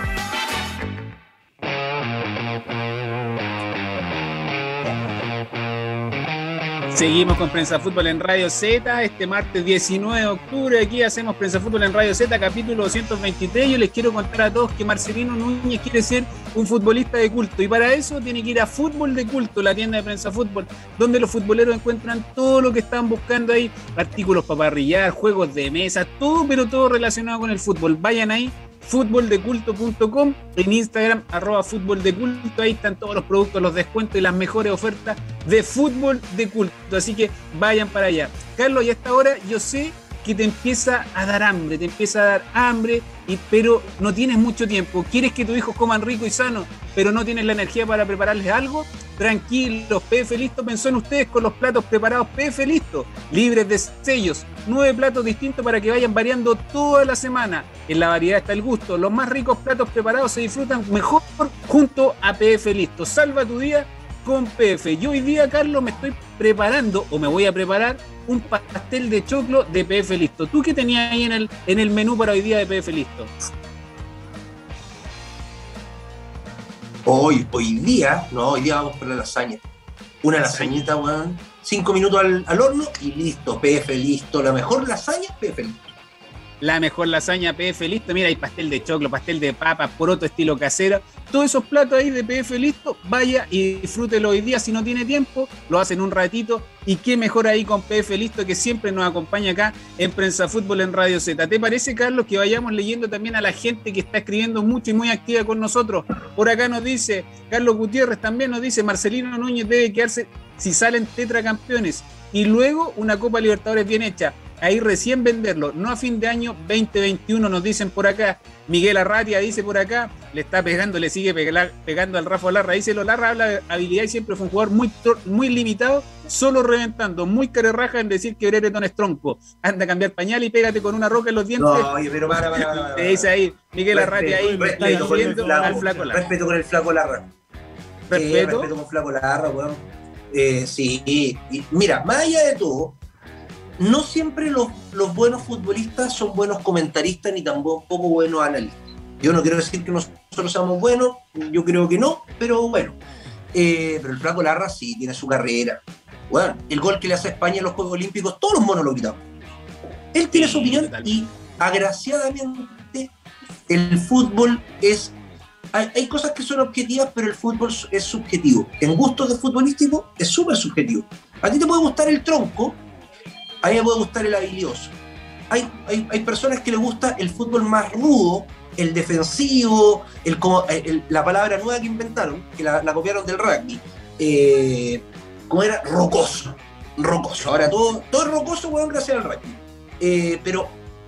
Seguimos con Prensa Fútbol en Radio Z, este martes diecinueve de octubre, aquí hacemos Prensa Fútbol en Radio Z, capítulo doscientos veintitrés. Yo les quiero contar a todos que Marcelino Núñez quiere ser un futbolista de culto, y para eso tiene que ir a Fútbol de Culto, la tienda de Prensa Fútbol, donde los futboleros encuentran todo lo que están buscando ahí, artículos para parrillar, juegos de mesa, todo, pero todo relacionado con el fútbol. Vayan ahí, fútbol de culto punto com, en Instagram, arroba fútbol de culto, ahí están todos los productos, los descuentos y las mejores ofertas de fútbol de culto, así que vayan para allá. Carlos, y a esta hora yo sé que te empieza a dar hambre, te empieza a dar hambre, y, pero no tienes mucho tiempo. ¿Quieres que tus hijos coman rico y sano, pero no tienes la energía para prepararles algo? Tranquilos, P F Listo pensó en ustedes con los platos preparados P F Listo, libres de sellos, nueve platos distintos para que vayan variando toda la semana. En la variedad está el gusto, los más ricos platos preparados se disfrutan mejor junto a P F Listo. Salva tu día con P F. Yo hoy día, Carlos, me estoy preparando, o me voy a preparar, un pastel de choclo de P F Listo. ¿Tú qué tenías ahí en el, en el menú para hoy día de P F Listo? Hoy, hoy día, no, hoy día vamos por la lasaña. Una lasañita, weón, cinco minutos al, al horno y listo, P F Listo. La mejor lasaña, P F Listo. la mejor lasaña P F Listo. Mira, hay pastel de choclo, pastel de papa, poroto estilo casero. Todos esos platos ahí de P F Listo, vaya y disfrútelo hoy día. Si no tiene tiempo, lo hacen un ratito. Y qué mejor ahí con P F Listo, que siempre nos acompaña acá en Prensa Fútbol en Radio Z. ¿Te parece, Carlos, que vayamos leyendo también a la gente que está escribiendo mucho y muy activa con nosotros? Por acá nos dice Carlos Gutiérrez, también nos dice Marcelino Núñez debe quedarse si salen tetracampeones. Y luego una Copa Libertadores bien hecha. Ahí recién venderlo, no a fin de año veinte veintiuno, nos dicen por acá. Miguel Arratia dice por acá, le está pegando, le sigue pegando al Rafa Larra. Dice, lo Larra habla de habilidad y siempre fue un jugador muy, muy limitado, solo reventando, muy carerraja en decir que Brereton es tronco. Anda a cambiar pañal y pégate con una roca en los dientes. No, oye, pero para, para, para. para, para. Te dice ahí, Miguel Arratia ahí, respeto, está respeto diciendo flaco, al Flaco Larra. Respeto con el Flaco Larra. Respeto. Eh, respeto con Flaco Larra, weón. Eh, sí, y, y mira, más allá de todo, no siempre los, los buenos futbolistas son buenos comentaristas ni tampoco buenos analistas. Yo no quiero decir que nosotros seamos buenos, yo creo que no, pero bueno. Eh, pero el Flaco Larra sí tiene su carrera. Bueno, el gol que le hace a España en los Juegos Olímpicos, todos los monos lo quitamos. Él tiene sí, su opinión total. Y agraciadamente el fútbol es... Hay, hay cosas que son objetivas, pero el fútbol es subjetivo. En gustos de futbolístico es súper subjetivo. A ti te puede gustar el tronco, a mí me puede gustar el habilidoso. Hay, hay, hay personas que les gusta el fútbol más rudo, el defensivo, el, el, la palabra nueva que inventaron, que la, la copiaron del rugby. Eh, ¿Cómo era? Rocoso. Rocoso. Ahora todo, todo es rocoso, bueno, gracias al rugby. Eh, pero,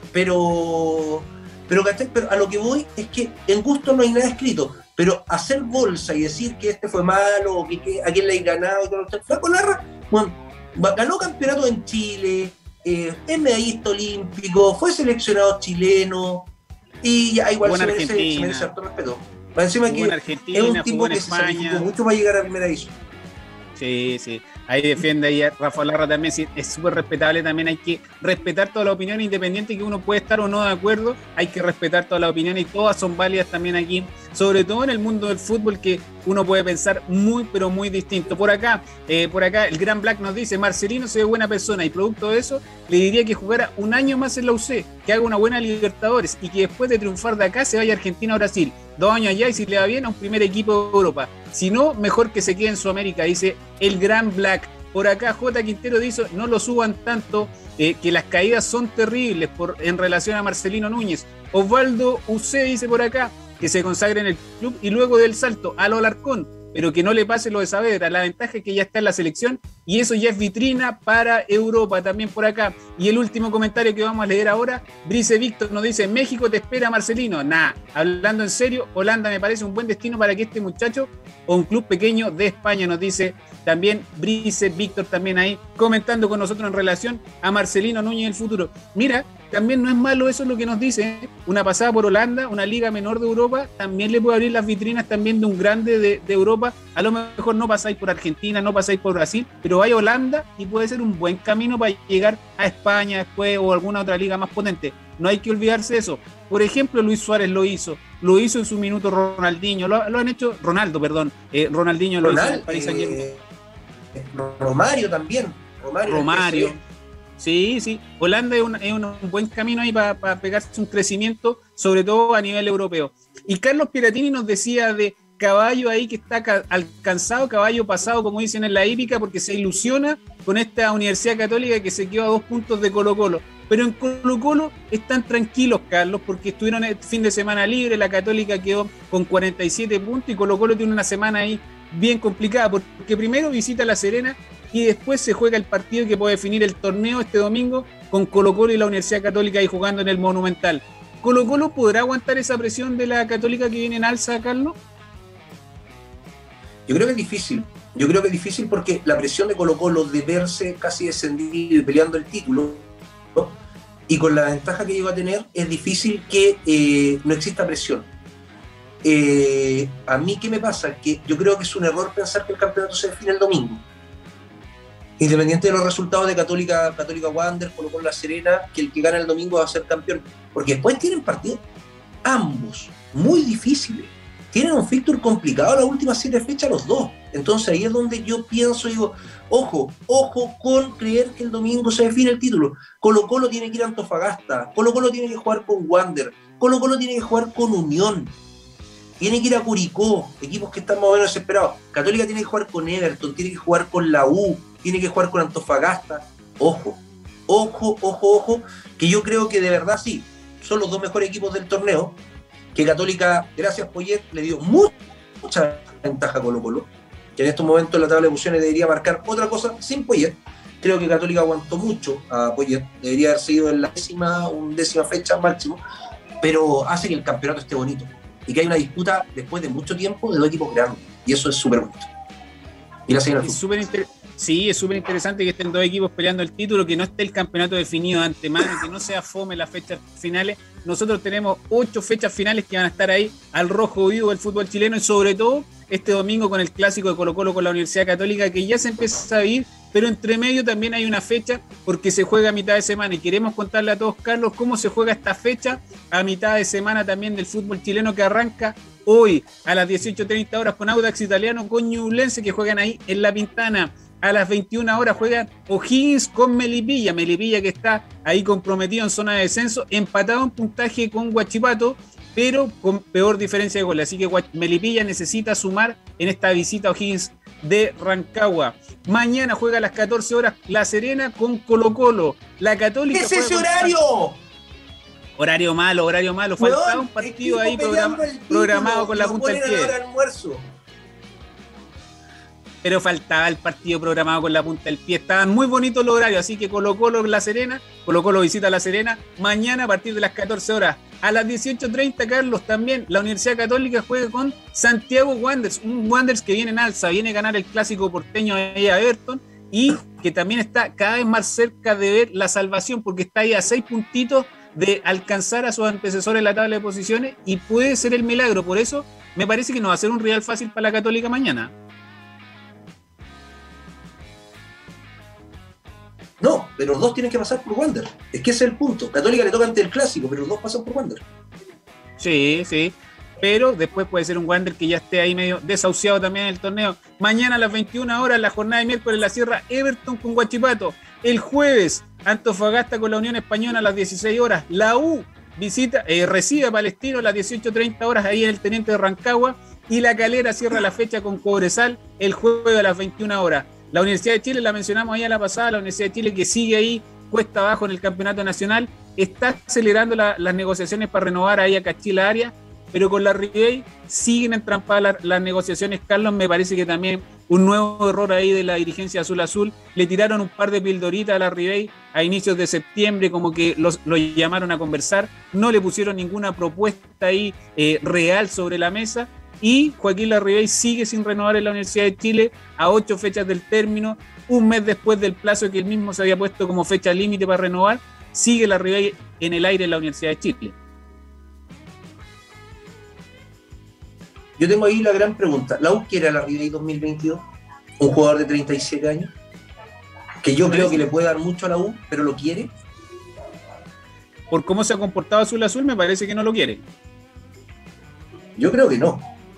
pero, pero, pero a lo que voy es que en gusto no hay nada escrito. Pero hacer bolsa y decir que este fue malo, o que, que a quién le hay ganado, y todo el Flaco Larra, bueno, ganó campeonato en Chile, eh, es medallista olímpico, fue seleccionado chileno y ya igual se merece, se merece harto respeto. Para encima que es un tipo que se sacrificó mucho para llegar a primera división. Sí, sí. Ahí defiende ahí a Rafa Larra también, sí, es súper respetable, también hay que respetar toda la opinión independiente que uno puede estar o no de acuerdo, hay que respetar toda la opinión y todas son válidas también aquí, sobre todo en el mundo del fútbol que uno puede pensar muy pero muy distinto. Por acá, eh, por acá el Gran Black nos dice, Marcelino se ve buena persona y producto de eso le diría que jugara un año más en la U C, que haga una buena Libertadores y que después de triunfar de acá se vaya a Argentina o Brasil, dos años allá y si le va bien a un primer equipo de Europa. Si no, mejor que se quede en Sudamérica, dice el Gran Black. Por acá J. Quintero dice, no lo suban tanto, eh, que las caídas son terribles por, en relación a Marcelino Núñez. Osvaldo U C dice por acá, que se consagre en el club y luego del salto a lo Alarcón, pero que no le pase lo de Saavedra. La ventaja es que ya está en la selección y eso ya es vitrina para Europa también por acá. Y el último comentario que vamos a leer ahora, Brice Víctor nos dice, México te espera Marcelino. Nah, hablando en serio, Holanda me parece un buen destino para que este muchacho o un club pequeño de España, nos dice también Brice Víctor también ahí comentando con nosotros en relación a Marcelino Núñez en el futuro. Mira, también no es malo eso es lo que nos dice, ¿eh? Una pasada por Holanda, una liga menor de Europa, también le puede abrir las vitrinas también de un grande de, de Europa. A lo mejor no pasáis por Argentina, no pasáis por Brasil, pero vaya a Holanda y puede ser un buen camino para llegar a España después o alguna otra liga más potente. No hay que olvidarse de eso. Por ejemplo, Luis Suárez lo hizo, lo hizo en su minuto Ronaldinho, lo, lo han hecho, Ronaldo, perdón, eh, Ronaldinho lo Ronald, hizo en el Paris Saint-Germain. Eh, Romario también. Romario. Romario. Sí, sí. Holanda es un, es un buen camino ahí para pa pegarse un crecimiento, sobre todo a nivel europeo. Y Carlos Piratini nos decía de Caballo ahí que está alcanzado, caballo pasado, como dicen en la hípica, porque se ilusiona con esta Universidad Católica que se quedó a dos puntos de Colo Colo. Pero en Colo Colo están tranquilos, Carlos, porque estuvieron el fin de semana libre, la Católica quedó con cuarenta y siete puntos y Colo Colo tiene una semana ahí bien complicada, porque primero visita La Serena y después se juega el partido que puede definir el torneo este domingo con Colo Colo y la Universidad Católica ahí jugando en el Monumental. ¿Colo Colo podrá aguantar esa presión de la Católica que viene en alza, Carlos? Yo creo que es difícil. Yo creo que es difícil porque la presión de Colo Colo de verse casi descendido y peleando el título, ¿no? Y con la ventaja que llegó a tener, es difícil que eh, no exista presión. Eh, a mí, ¿qué me pasa? Que yo creo que es un error pensar que el campeonato se define el domingo. Independiente de los resultados de Católica, Católica Wander, Colo Colo La Serena, que el que gana el domingo va a ser campeón. Porque después tienen partidos, ambos, muy difíciles. tienen un fixture complicado las últimas siete fechas los dos. Entonces ahí es donde yo pienso, digo, ojo, ojo con creer que el domingo se define el título. Colo Colo tiene que ir a Antofagasta, Colo Colo tiene que jugar con Wander, Colo Colo tiene que jugar con Unión, tiene que ir a Curicó, equipos que están más o menos desesperados. Católica tiene que jugar con Everton, tiene que jugar con la U, tiene que jugar con Antofagasta. Ojo, ojo, ojo, ojo, que yo creo que de verdad sí, son los dos mejores equipos del torneo, que Católica, gracias Poyet, le dio mucha ventaja a Colo Colo, que en estos momentos en la tabla de posiciones debería marcar otra cosa sin Poyet. Creo que Católica aguantó mucho a Poyet, debería haber sido en la décima, undécima fecha máximo, pero hace que el campeonato esté bonito y que hay una disputa después de mucho tiempo de dos equipos grandes, y eso es súper bonito. Y la es súper inter- sí, es súper interesante que estén dos equipos peleando el título, que no esté el campeonato definido de antemano, que no sea fome las fechas finales. Nosotros tenemos ocho fechas finales que van a estar ahí al rojo vivo del fútbol chileno, y sobre todo este domingo con el clásico de Colo Colo con la Universidad Católica, que ya se empieza a vivir, pero entre medio también hay una fecha porque se juega a mitad de semana, y queremos contarle a todos, Carlos, cómo se juega esta fecha a mitad de semana también del fútbol chileno, que arranca hoy a las dieciocho treinta horas con Audax Italiano con Ñublense, que juegan ahí en La Pintana. A las veintiuna horas juegan O'Higgins con Melipilla, Melipilla que está ahí comprometido en zona de descenso, empatado en puntaje con Huachipato, pero con peor diferencia de goles, así que Melipilla necesita sumar en esta visita a O'Higgins de Rancagua. Mañana juega a las catorce horas La Serena con Colo Colo. La Católica. ¿Qué es ese horario? Horario malo, horario malo. Faltaba un partido ahí program... programado con la punta del pie. Pero faltaba el partido programado con la punta del pie. Estaban muy bonitos los horarios, así que Colo Colo La Serena, Colo Colo visita La Serena, mañana a partir de las catorce horas. A las dieciocho treinta, Carlos, también la Universidad Católica juega con Santiago Wanderers, un Wanderers que viene en alza, viene a ganar el clásico porteño ahí a Everton, y que también está cada vez más cerca de ver la salvación, porque está ahí a seis puntitos de alcanzar a sus antecesores en la tabla de posiciones, y puede ser el milagro. Por eso me parece que no va a ser un rival fácil para la Católica mañana. No, pero los dos tienen que pasar por Wander. Es que ese es el punto. Católica le toca ante el clásico, pero los dos pasan por Wander. Sí, sí. Pero después puede ser un Wander que ya esté ahí medio desahuciado también en el torneo. Mañana a las veintiuna horas, la jornada de miércoles, la cierra Everton con Huachipato. El jueves, Antofagasta con la Unión Española a las dieciséis horas. La U visita, eh, recibe a Palestino a las dieciocho treinta horas ahí en el Teniente de Rancagua. Y La Calera cierra la fecha con Cobresal el jueves a las veintiuna horas. La Universidad de Chile, la mencionamos ahí a la pasada, la Universidad de Chile que sigue ahí cuesta abajo en el campeonato nacional, está acelerando la, las negociaciones para renovar ahí a Cachila Arias, pero con la Ribey siguen entrampadas la, las negociaciones. Carlos, me parece que también un nuevo error ahí de la dirigencia Azul Azul, le tiraron un par de pildoritas a la Ribey a inicios de septiembre, como que los, los llamaron a conversar, no le pusieron ninguna propuesta ahí eh, real sobre la mesa. Y Joaquín Larribey sigue sin renovar en la Universidad de Chile a ocho fechas del término, un mes después del plazo que él mismo se había puesto como fecha límite para renovar. Sigue Larribey en el aire en la Universidad de Chile. Yo tengo ahí la gran pregunta. ¿La U quiere a Larribey dos mil veintidós? Un jugador de treinta y siete años, que yo creo que le puede dar mucho a la U, pero ¿lo quiere? Por cómo se ha comportado Azul Azul, me parece que no lo quiere. Yo creo que no.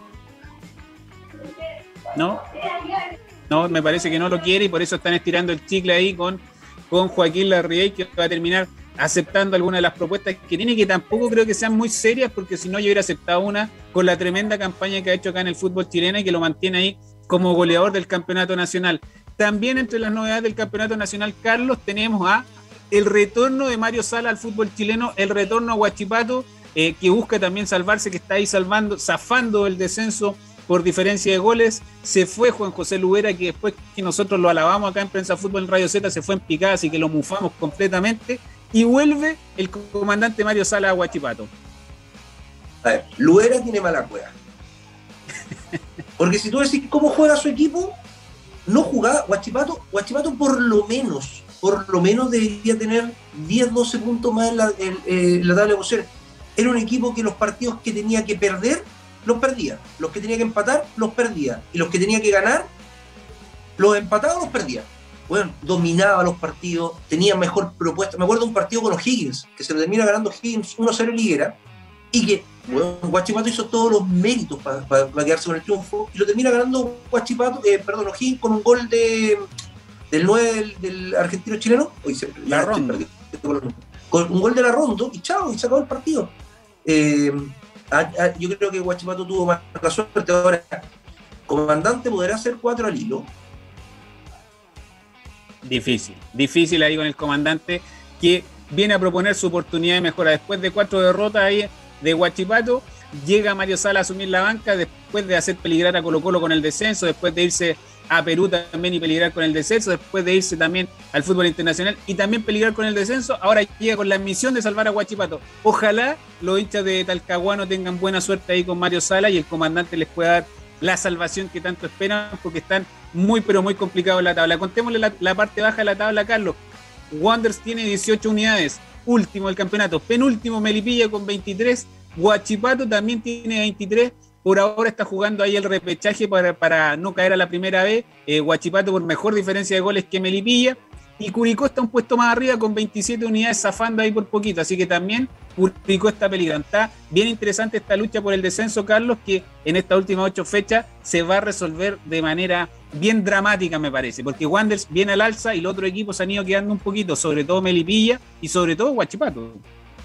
No, no, me parece que no lo quiere, y por eso están estirando el chicle ahí con, con Joaquín Larribey, que va a terminar aceptando algunas de las propuestas que tiene, que tampoco creo que sean muy serias, porque si no yo hubiera aceptado una con la tremenda campaña que ha hecho acá en el fútbol chileno y que lo mantiene ahí como goleador del campeonato nacional. También entre las novedades del campeonato nacional, Carlos, tenemos a el retorno de Mario Sala al fútbol chileno, el retorno a Huachipato, eh, que busca también salvarse, que está ahí salvando, zafando el descenso por diferencia de goles. Se fue Juan José Lubera, que después que nosotros lo alabamos acá en Prensa Fútbol en Radio Z, se fue en picada, así que lo mufamos completamente. Y vuelve el comandante Mario Sala a Huachipato. A ver, Lubera tiene mala cueva. Porque si tú decís cómo juega su equipo, no jugaba Huachipato. Huachipato por lo menos, por lo menos debería tener diez, doce puntos más en la, en, en la tabla de posiciones. Era un equipo que los partidos que tenía que perder, los perdía. Los que tenía que empatar, los perdía. Y los que tenía que ganar, los empatados, los perdía. Bueno, dominaba los partidos, tenía mejor propuesta. Me acuerdo de un partido con O'Higgins, que se lo termina ganando O'Higgins uno cero en Liguera, y que Bueno, Huachipato hizo todos los méritos para pa, pa quedarse con el triunfo y lo termina ganando Huachipato, eh, perdón, O'Higgins con un gol de, del nueve del, del argentino chileno, hoy siempre, la Rondo. Con un gol de la Rondo y chao, y se acabó el partido. Eh, a, a, yo creo que Huachipato tuvo más la suerte. Ahora, comandante podrá hacer cuatro al hilo. Difícil, difícil ahí con el comandante que viene a proponer su oportunidad de mejora. Después de cuatro derrotas ahí de Huachipato, llega Mario Sala a asumir la banca después de hacer peligrar a Colo Colo con el descenso, después de irse a Perú también y peligrar con el descenso, después de irse también al fútbol internacional y también peligrar con el descenso. Ahora llega con la misión de salvar a Huachipato. Ojalá los hinchas de Talcahuano tengan buena suerte ahí con Mario Sala y el comandante les pueda dar la salvación que tanto esperan, porque están muy pero muy complicados en la tabla. Contémosle la, la parte baja de la tabla, Carlos. Wanderers tiene dieciocho unidades, último del campeonato. Penúltimo Melipilla con veintitrés. Huachipato también tiene veintitrés. Por ahora está jugando ahí el repechaje para, para no caer a la primera vez. Eh, Huachipato por mejor diferencia de goles que Melipilla. Y Curicó está un puesto más arriba con veintisiete unidades, zafando ahí por poquito. Así que también Curicó está peligrando. Está bien interesante esta lucha por el descenso, Carlos, que en estas últimas ocho fechas se va a resolver de manera bien dramática, me parece. Porque Wanderers viene al alza y los otros equipos se han ido quedando un poquito, sobre todo Melipilla y sobre todo Huachipato.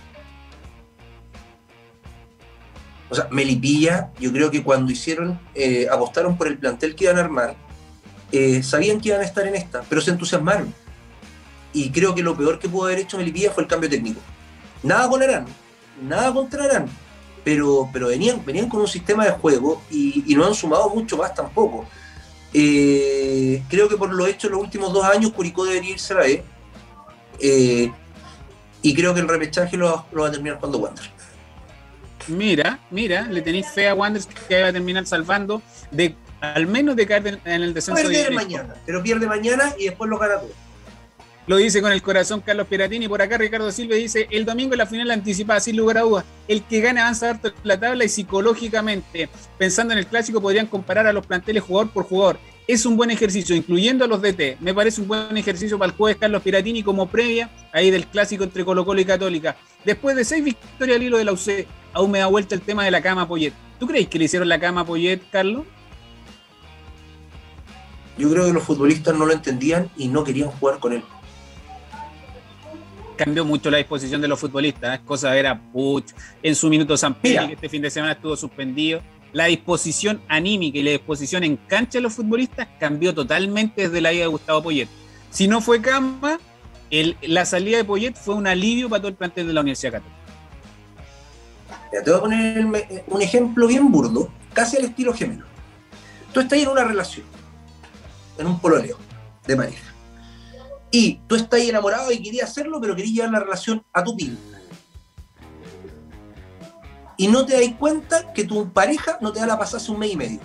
O sea, Melipilla, yo creo que cuando hicieron, eh, apostaron por el plantel que iban a armar, eh, sabían que iban a estar en esta, pero se entusiasmaron. Y creo que lo peor que pudo haber hecho Melipilla fue el cambio técnico. Nada con Arán, nada contra Arán, pero, pero venían, venían con un sistema de juego y, y no han sumado mucho más tampoco. Eh, creo que por lo hecho en los últimos dos años Curicó debería irse a la B, eh, y creo que el repechaje lo, lo va a terminar cuando Wanderers. Mira, mira, le tenéis fe a Wanderers que va a terminar salvando, de al menos de caer en el descenso. Pierde mañana, pero pierde mañana y después lo gana todo. Lo dice con el corazón Carlos Piratini. Por acá Ricardo Silva dice: el domingo la final anticipada, sin lugar a dudas. El que gane avanza harto en la tabla y psicológicamente, pensando en el clásico, podrían comparar a los planteles jugador por jugador. Es un buen ejercicio, incluyendo a los D T. Me parece un buen ejercicio para el jueves Carlos Piratini como previa ahí del clásico entre Colo Colo y Católica. Después de seis victorias al hilo de la U C, aún me da vuelta el tema de la cama a Poyet. ¿Tú crees que le hicieron la cama a Poyet, Carlos? Yo creo que los futbolistas no lo entendían y no querían jugar con él. Cambió mucho la disposición de los futbolistas, es cosa de ver a Puch, en su minuto Samperi, que este fin de semana estuvo suspendido. La disposición anímica y la disposición en cancha de los futbolistas cambió totalmente desde la ida de Gustavo Poyet. Si no fue cama, el, la salida de Poyet fue un alivio para todo el plantel de la Universidad Católica. Ya, te voy a poner un ejemplo bien burdo, casi al estilo gemelo. Tú estás en una relación, en un pololeo de pareja. Y tú estás enamorado y querías hacerlo, pero querías llevar la relación a tu pin. Y no te das cuenta que tu pareja no te da la pasada hace un mes y medio.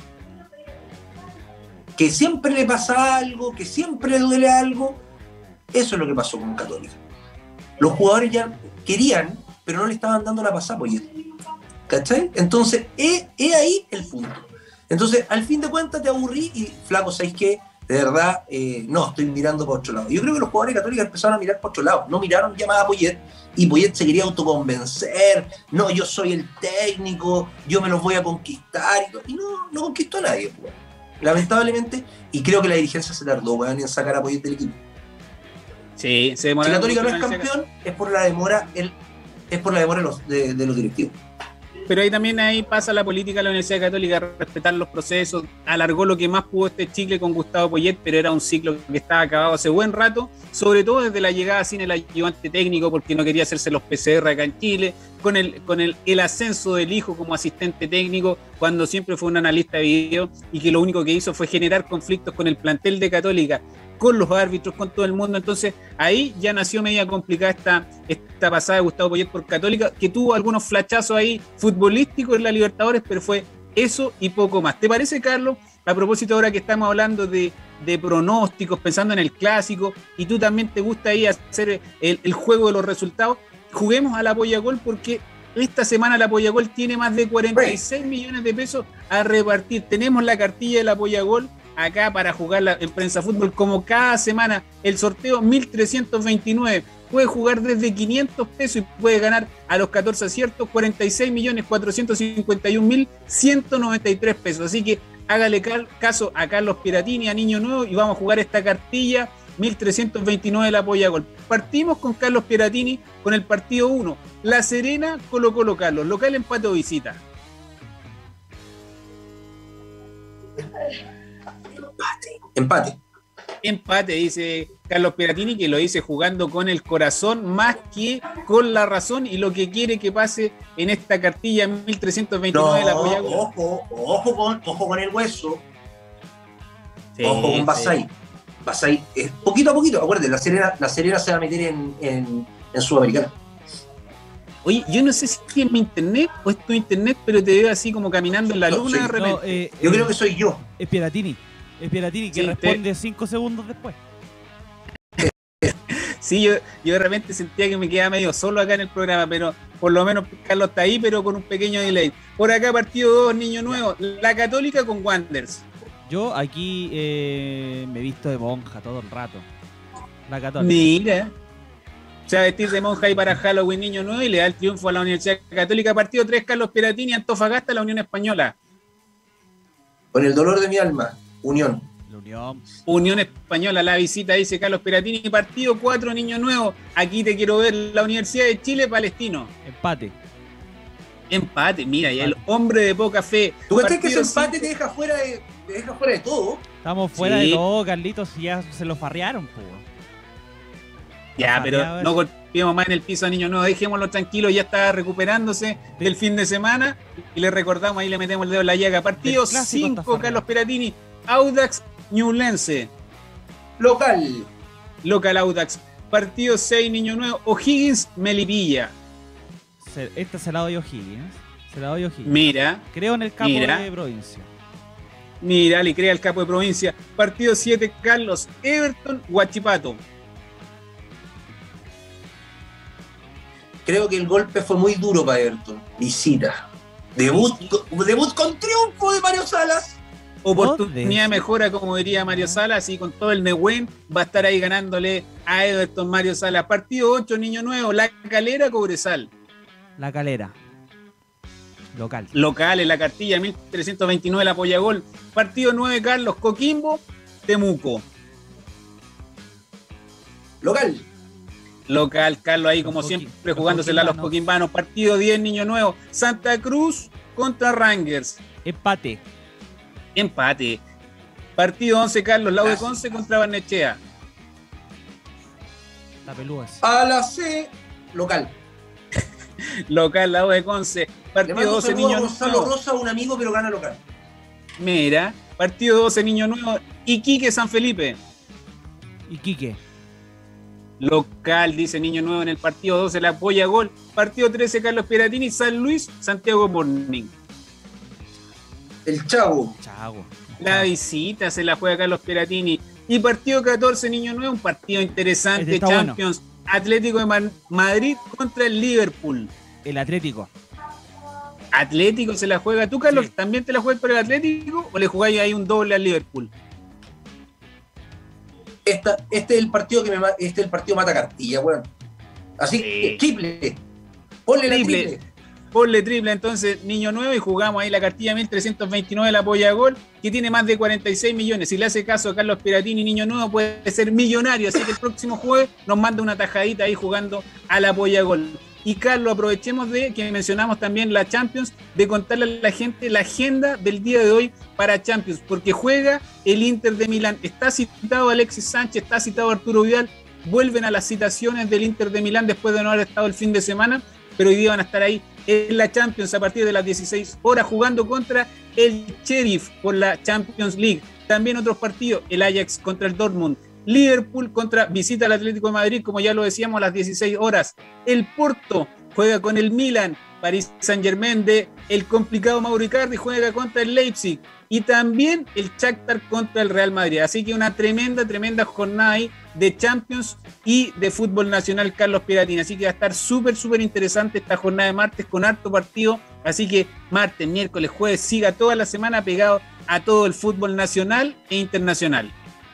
Que siempre le pasa algo, que siempre le duele algo. Eso es lo que pasó con Católica. Los jugadores ya querían, pero no le estaban dando la pasada, pues. ¿Cachai? Entonces, es, es ahí el punto. Entonces, al fin de cuentas te aburrí y, flaco, ¿sabéis qué? De verdad, eh, no, estoy mirando para otro lado. Yo creo que los jugadores católicos empezaron a mirar para otro lado. No miraron ya más a Poyet, y Poyet se quería autoconvencer. No, yo soy el técnico, yo me los voy a conquistar. Y, todo. y no, no conquistó a nadie, pues. Lamentablemente. Y creo que la dirigencia se tardó, weón, en sacar a Poyet del equipo. Sí, se demoró. Si Católica no es campeón, es por la demora, el, es por la demora de los, de, de los directivos. Pero ahí también ahí pasa la política de la Universidad Católica, respetar los procesos. Alargó lo que más pudo este chicle con Gustavo Poyet, pero era un ciclo que estaba acabado hace buen rato, sobre todo desde la llegada sin el ayudante técnico, porque no quería hacerse los P C R acá en Chile, con el con el, el ascenso del hijo como asistente técnico, cuando siempre fue un analista de video, y que lo único que hizo fue generar conflictos con el plantel de Católica, con los árbitros, con todo el mundo. Entonces ahí ya nació media complicada esta, esta pasada de Gustavo Poyet por Católica, que tuvo algunos flachazos ahí futbolísticos en la Libertadores, pero fue eso y poco más. ¿Te parece, Carlos? A propósito, ahora que estamos hablando de, de pronósticos, pensando en el clásico, y tú también te gusta ahí hacer el, el juego de los resultados, juguemos a la Apoyagol, porque esta semana la Apoyagol tiene más de cuarenta y seis millones de pesos a repartir. Tenemos la cartilla de la Apoyagol acá para jugarla en Prensa Fútbol, como cada semana. El sorteo mil trescientos veintinueve. Puede jugar desde quinientos pesos y puede ganar a los catorce aciertos cuarenta y seis millones cuatrocientos cincuenta y un mil ciento noventa y tres pesos. Así que hágale caso a Carlos Piratini, a Niño Nuevo, y vamos a jugar esta cartilla mil trescientos veintinueve de la Polla Gol. Partimos con Carlos Piratini con el partido uno. La Serena, Colo Colo Carlos. Local, empate o visita. Empate. Empate. Empate, dice Carlos Piratini, que lo dice jugando con el corazón más que con la razón, y lo que quiere que pase en esta cartilla mil trescientos veintinueve no, de la Polla Gol. Ojo, ojo con, ojo con el hueso. Sí, ojo con Basay. Sí. Basay, eh, poquito a poquito, acuérdate, la Serena, la Serena se va a meter en, en, en Sudamericana. Oye, yo no sé si es mi internet o es tu internet, pero te veo así como caminando en la no, luna sí, de repente. No, eh, yo eh, creo que soy yo. Es Piratini. Es Piratini que sí, responde te... cinco segundos después. Sí, yo, yo de repente sentía que me quedaba medio solo acá en el programa, pero por lo menos Carlos está ahí, pero con un pequeño delay. Por acá, partido dos, Niño Nuevo. La Católica con Wanderers. Yo aquí eh, me he visto de monja todo el rato. La Católica. Mira. Se va a vestir de monja ahí para Halloween, Niño Nuevo, y le da el triunfo a la Universidad Católica. Partido tres, Carlos Piratini, Antofagasta, la Unión Española. Con el dolor de mi alma, Unión. La Unión. Unión Española, la visita, dice Carlos Piratini. Partido cuatro, Niño Nuevo. Aquí te quiero ver, la Universidad de Chile, Palestino. Empate. Empate, mira, y el hombre de poca fe. ¿Tú crees que ese empate te deja fuera de, te deja fuera de todo? Estamos fuera sí. de todo, Carlitos, y ya se lo farrearon, pues. Ya, pero no golpeemos más en el piso a Niño Nuevo, dejémoslo tranquilo, ya está recuperándose sí. del fin de semana, y le recordamos, ahí le metemos el dedo en la llaga. Partido cinco, Carlos Piratini, Audax Ñublense. Local. Local Audax. Partido seis, Niño Nuevo, O'Higgins Melipilla. Esta se la doy a O'Higgins. Se la doy a O'Higgins. Mira. Creo en el capo mira, de provincia. Mira, le crea el capo de provincia. Partido siete, Carlos, Everton, Huachipato. Creo que el golpe fue muy duro para Everton. Visita. Debut, debut con triunfo de Mario Salas. Oportunidad de mejora, como diría Mario Salas, y con todo el Nehuen va a estar ahí ganándole a Everton Mario Salas. Partido ocho, Niño Nuevo, La Calera, Cobresal. La Calera. Local. Local en la cartilla, mil trescientos veintinueve, la Polla Gol. Partido nueve, Carlos, Coquimbo, Temuco. Local. Local, Carlos, ahí como siempre jugándosela a los coquimbanos. Partido diez, Niño Nuevo, Santa Cruz contra Rangers. Empate. Empate. Partido once, Carlos, la U de Conce contra Barnechea. La pelúa. A la C, local. Local, la U de Conce. Partido doce, Niño Nuevo. Gonzalo Rosa, un amigo, pero gana local. Mira, partido doce, Niño Nuevo, Iquique, San Felipe. Iquique. Local, dice Niño Nuevo en el partido doce, la Polla Gol. Partido trece, Carlos Piratini, San Luis, Santiago Morning. El Chavo. Chavo. La visita se la juega Carlos Piratini. Y partido catorce, Niño Nuevo, un partido interesante, este Champions. Bueno. Atlético de Man- Madrid contra el Liverpool. El Atlético. Atlético se la juega. ¿Tú, Carlos, sí. también te la juegas por el Atlético o le jugáis ahí un doble al Liverpool? Esta, este es el partido que me este es el partido mata cartilla, weón. Así que sí. triple. Ponle triple. La triple. Ponle triple entonces, Niño Nuevo, y jugamos ahí la cartilla mil trescientos veintinueve de la Polla Gol, que tiene más de cuarenta y seis millones. Si le hace caso a Carlos Piratini, Niño Nuevo puede ser millonario, así que el próximo jueves nos manda una tajadita ahí jugando a la Polla Gol. Y Carlos, aprovechemos de que mencionamos también la Champions, de contarle a la gente la agenda del día de hoy para Champions, porque juega el Inter de Milán. Está citado Alexis Sánchez, está citado Arturo Vidal, vuelven a las citaciones del Inter de Milán después de no haber estado el fin de semana, pero hoy día van a estar ahí en la Champions a partir de las dieciséis horas jugando contra el Sheriff por la Champions League. También otros partidos, el Ajax contra el Dortmund, Liverpool contra visita al Atlético de Madrid, como ya lo decíamos, a las dieciséis horas. El Porto juega con el Milan, Paris Saint-Germain de el complicado Mauro Icardi juega contra el Leipzig, y también el Shakhtar contra el Real Madrid. Así que una tremenda, tremenda jornada ahí de Champions y de fútbol nacional, Carlos Piratini. Así que va a estar súper, súper interesante esta jornada de martes con harto partido. Así que martes, miércoles, jueves, siga toda la semana pegado a todo el fútbol nacional e internacional.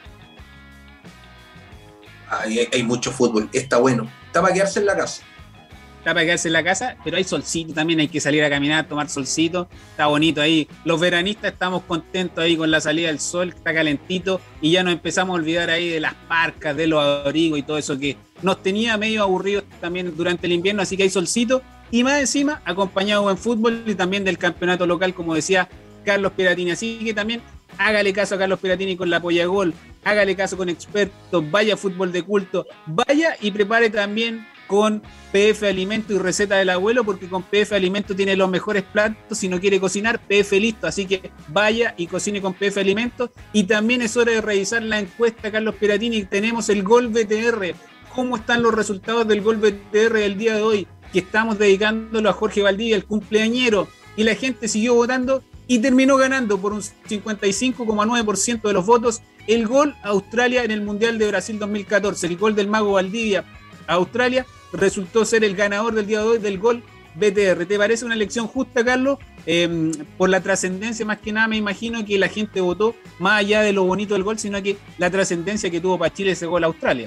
Hay, hay mucho fútbol, está bueno. Está para quedarse en la casa. Está para quedarse en la casa, pero hay solcito también, hay que salir a caminar, tomar solcito, está bonito ahí. Los veranistas estamos contentos ahí con la salida del sol, está calentito, y ya nos empezamos a olvidar ahí de las parcas, de los abrigos y todo eso que nos tenía medio aburridos también durante el invierno, así que hay solcito, y más encima acompañado de buen fútbol y también del campeonato local, como decía Carlos Piratini. Así que también hágale caso a Carlos Piratini con la Polla Gol, hágale caso con expertos, vaya a Fútbol de Culto, vaya y prepare también con P F Alimento y Receta del Abuelo, porque con P F Alimento tiene los mejores platos. Si no quiere cocinar, P F listo, así que vaya y cocine con P F Alimentos. Y también es hora de revisar la encuesta, Carlos Piratini. Tenemos el Gol B T R. ¿Cómo están los resultados del Gol B T R del día de hoy? Que estamos dedicándolo a Jorge Valdivia, el cumpleañero, y la gente siguió votando y terminó ganando por un cincuenta y cinco coma nueve por ciento de los votos el gol a Australia en el Mundial de Brasil dos mil catorce. El gol del Mago Valdivia a Australia resultó ser el ganador del día de hoy del Gol B T R. ¿Te parece una elección justa, Carlos? Eh, por la trascendencia, más que nada, me imagino que la gente votó más allá de lo bonito del gol, sino que la trascendencia que tuvo para Chile ese gol a Australia.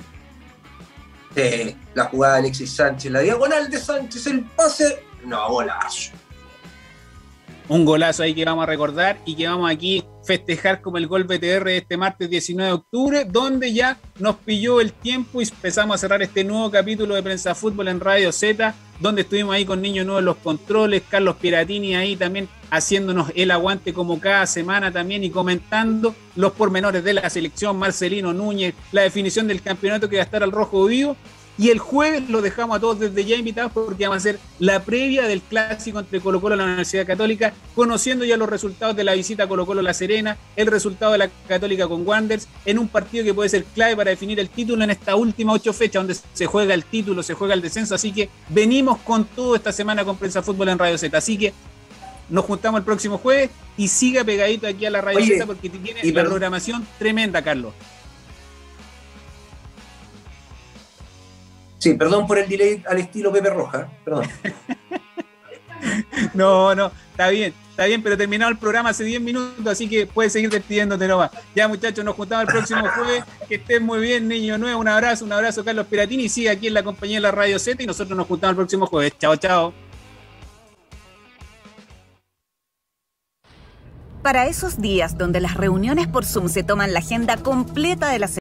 Eh, la jugada de Alexis Sánchez, la diagonal de Sánchez, el pase, no, golazo. Un golazo ahí que vamos a recordar y que vamos aquí festejar como el Gol B T R este martes diecinueve de octubre, donde ya nos pilló el tiempo y empezamos a cerrar este nuevo capítulo de Prensa Fútbol en Radio Z, donde estuvimos ahí con Niño Nuevo en los controles, Carlos Piratini ahí también haciéndonos el aguante como cada semana también y comentando los pormenores de la selección, Marcelino Núñez, la definición del campeonato que va a estar al rojo vivo. Y el jueves lo dejamos a todos desde ya invitados porque vamos a hacer la previa del clásico entre Colo-Colo y la Universidad Católica, conociendo ya los resultados de la visita a Colo-Colo La Serena, el resultado de la Católica con Wanderers, en un partido que puede ser clave para definir el título en esta última ocho fechas donde se juega el título, se juega el descenso. Así que venimos con todo esta semana con Prensa Fútbol en Radio Z. Así que nos juntamos el próximo jueves y siga pegadito aquí a la Radio Oye, Z porque tiene la perdón. programación tremenda, Carlos. Sí, perdón por el delay al estilo Pepe Roja, perdón. No, no, está bien, está bien, pero terminado el programa hace diez minutos, así que puedes seguir despidiéndote nomás. Ya, muchachos, nos juntamos el próximo jueves. Que estén muy bien, Niño Nuevo. Un abrazo, un abrazo, Carlos Piratini. Sigue aquí en la compañía de la Radio Z y nosotros nos juntamos el próximo jueves. Chao, chao. Para esos días donde las reuniones por Zoom se toman la agenda completa de la semana,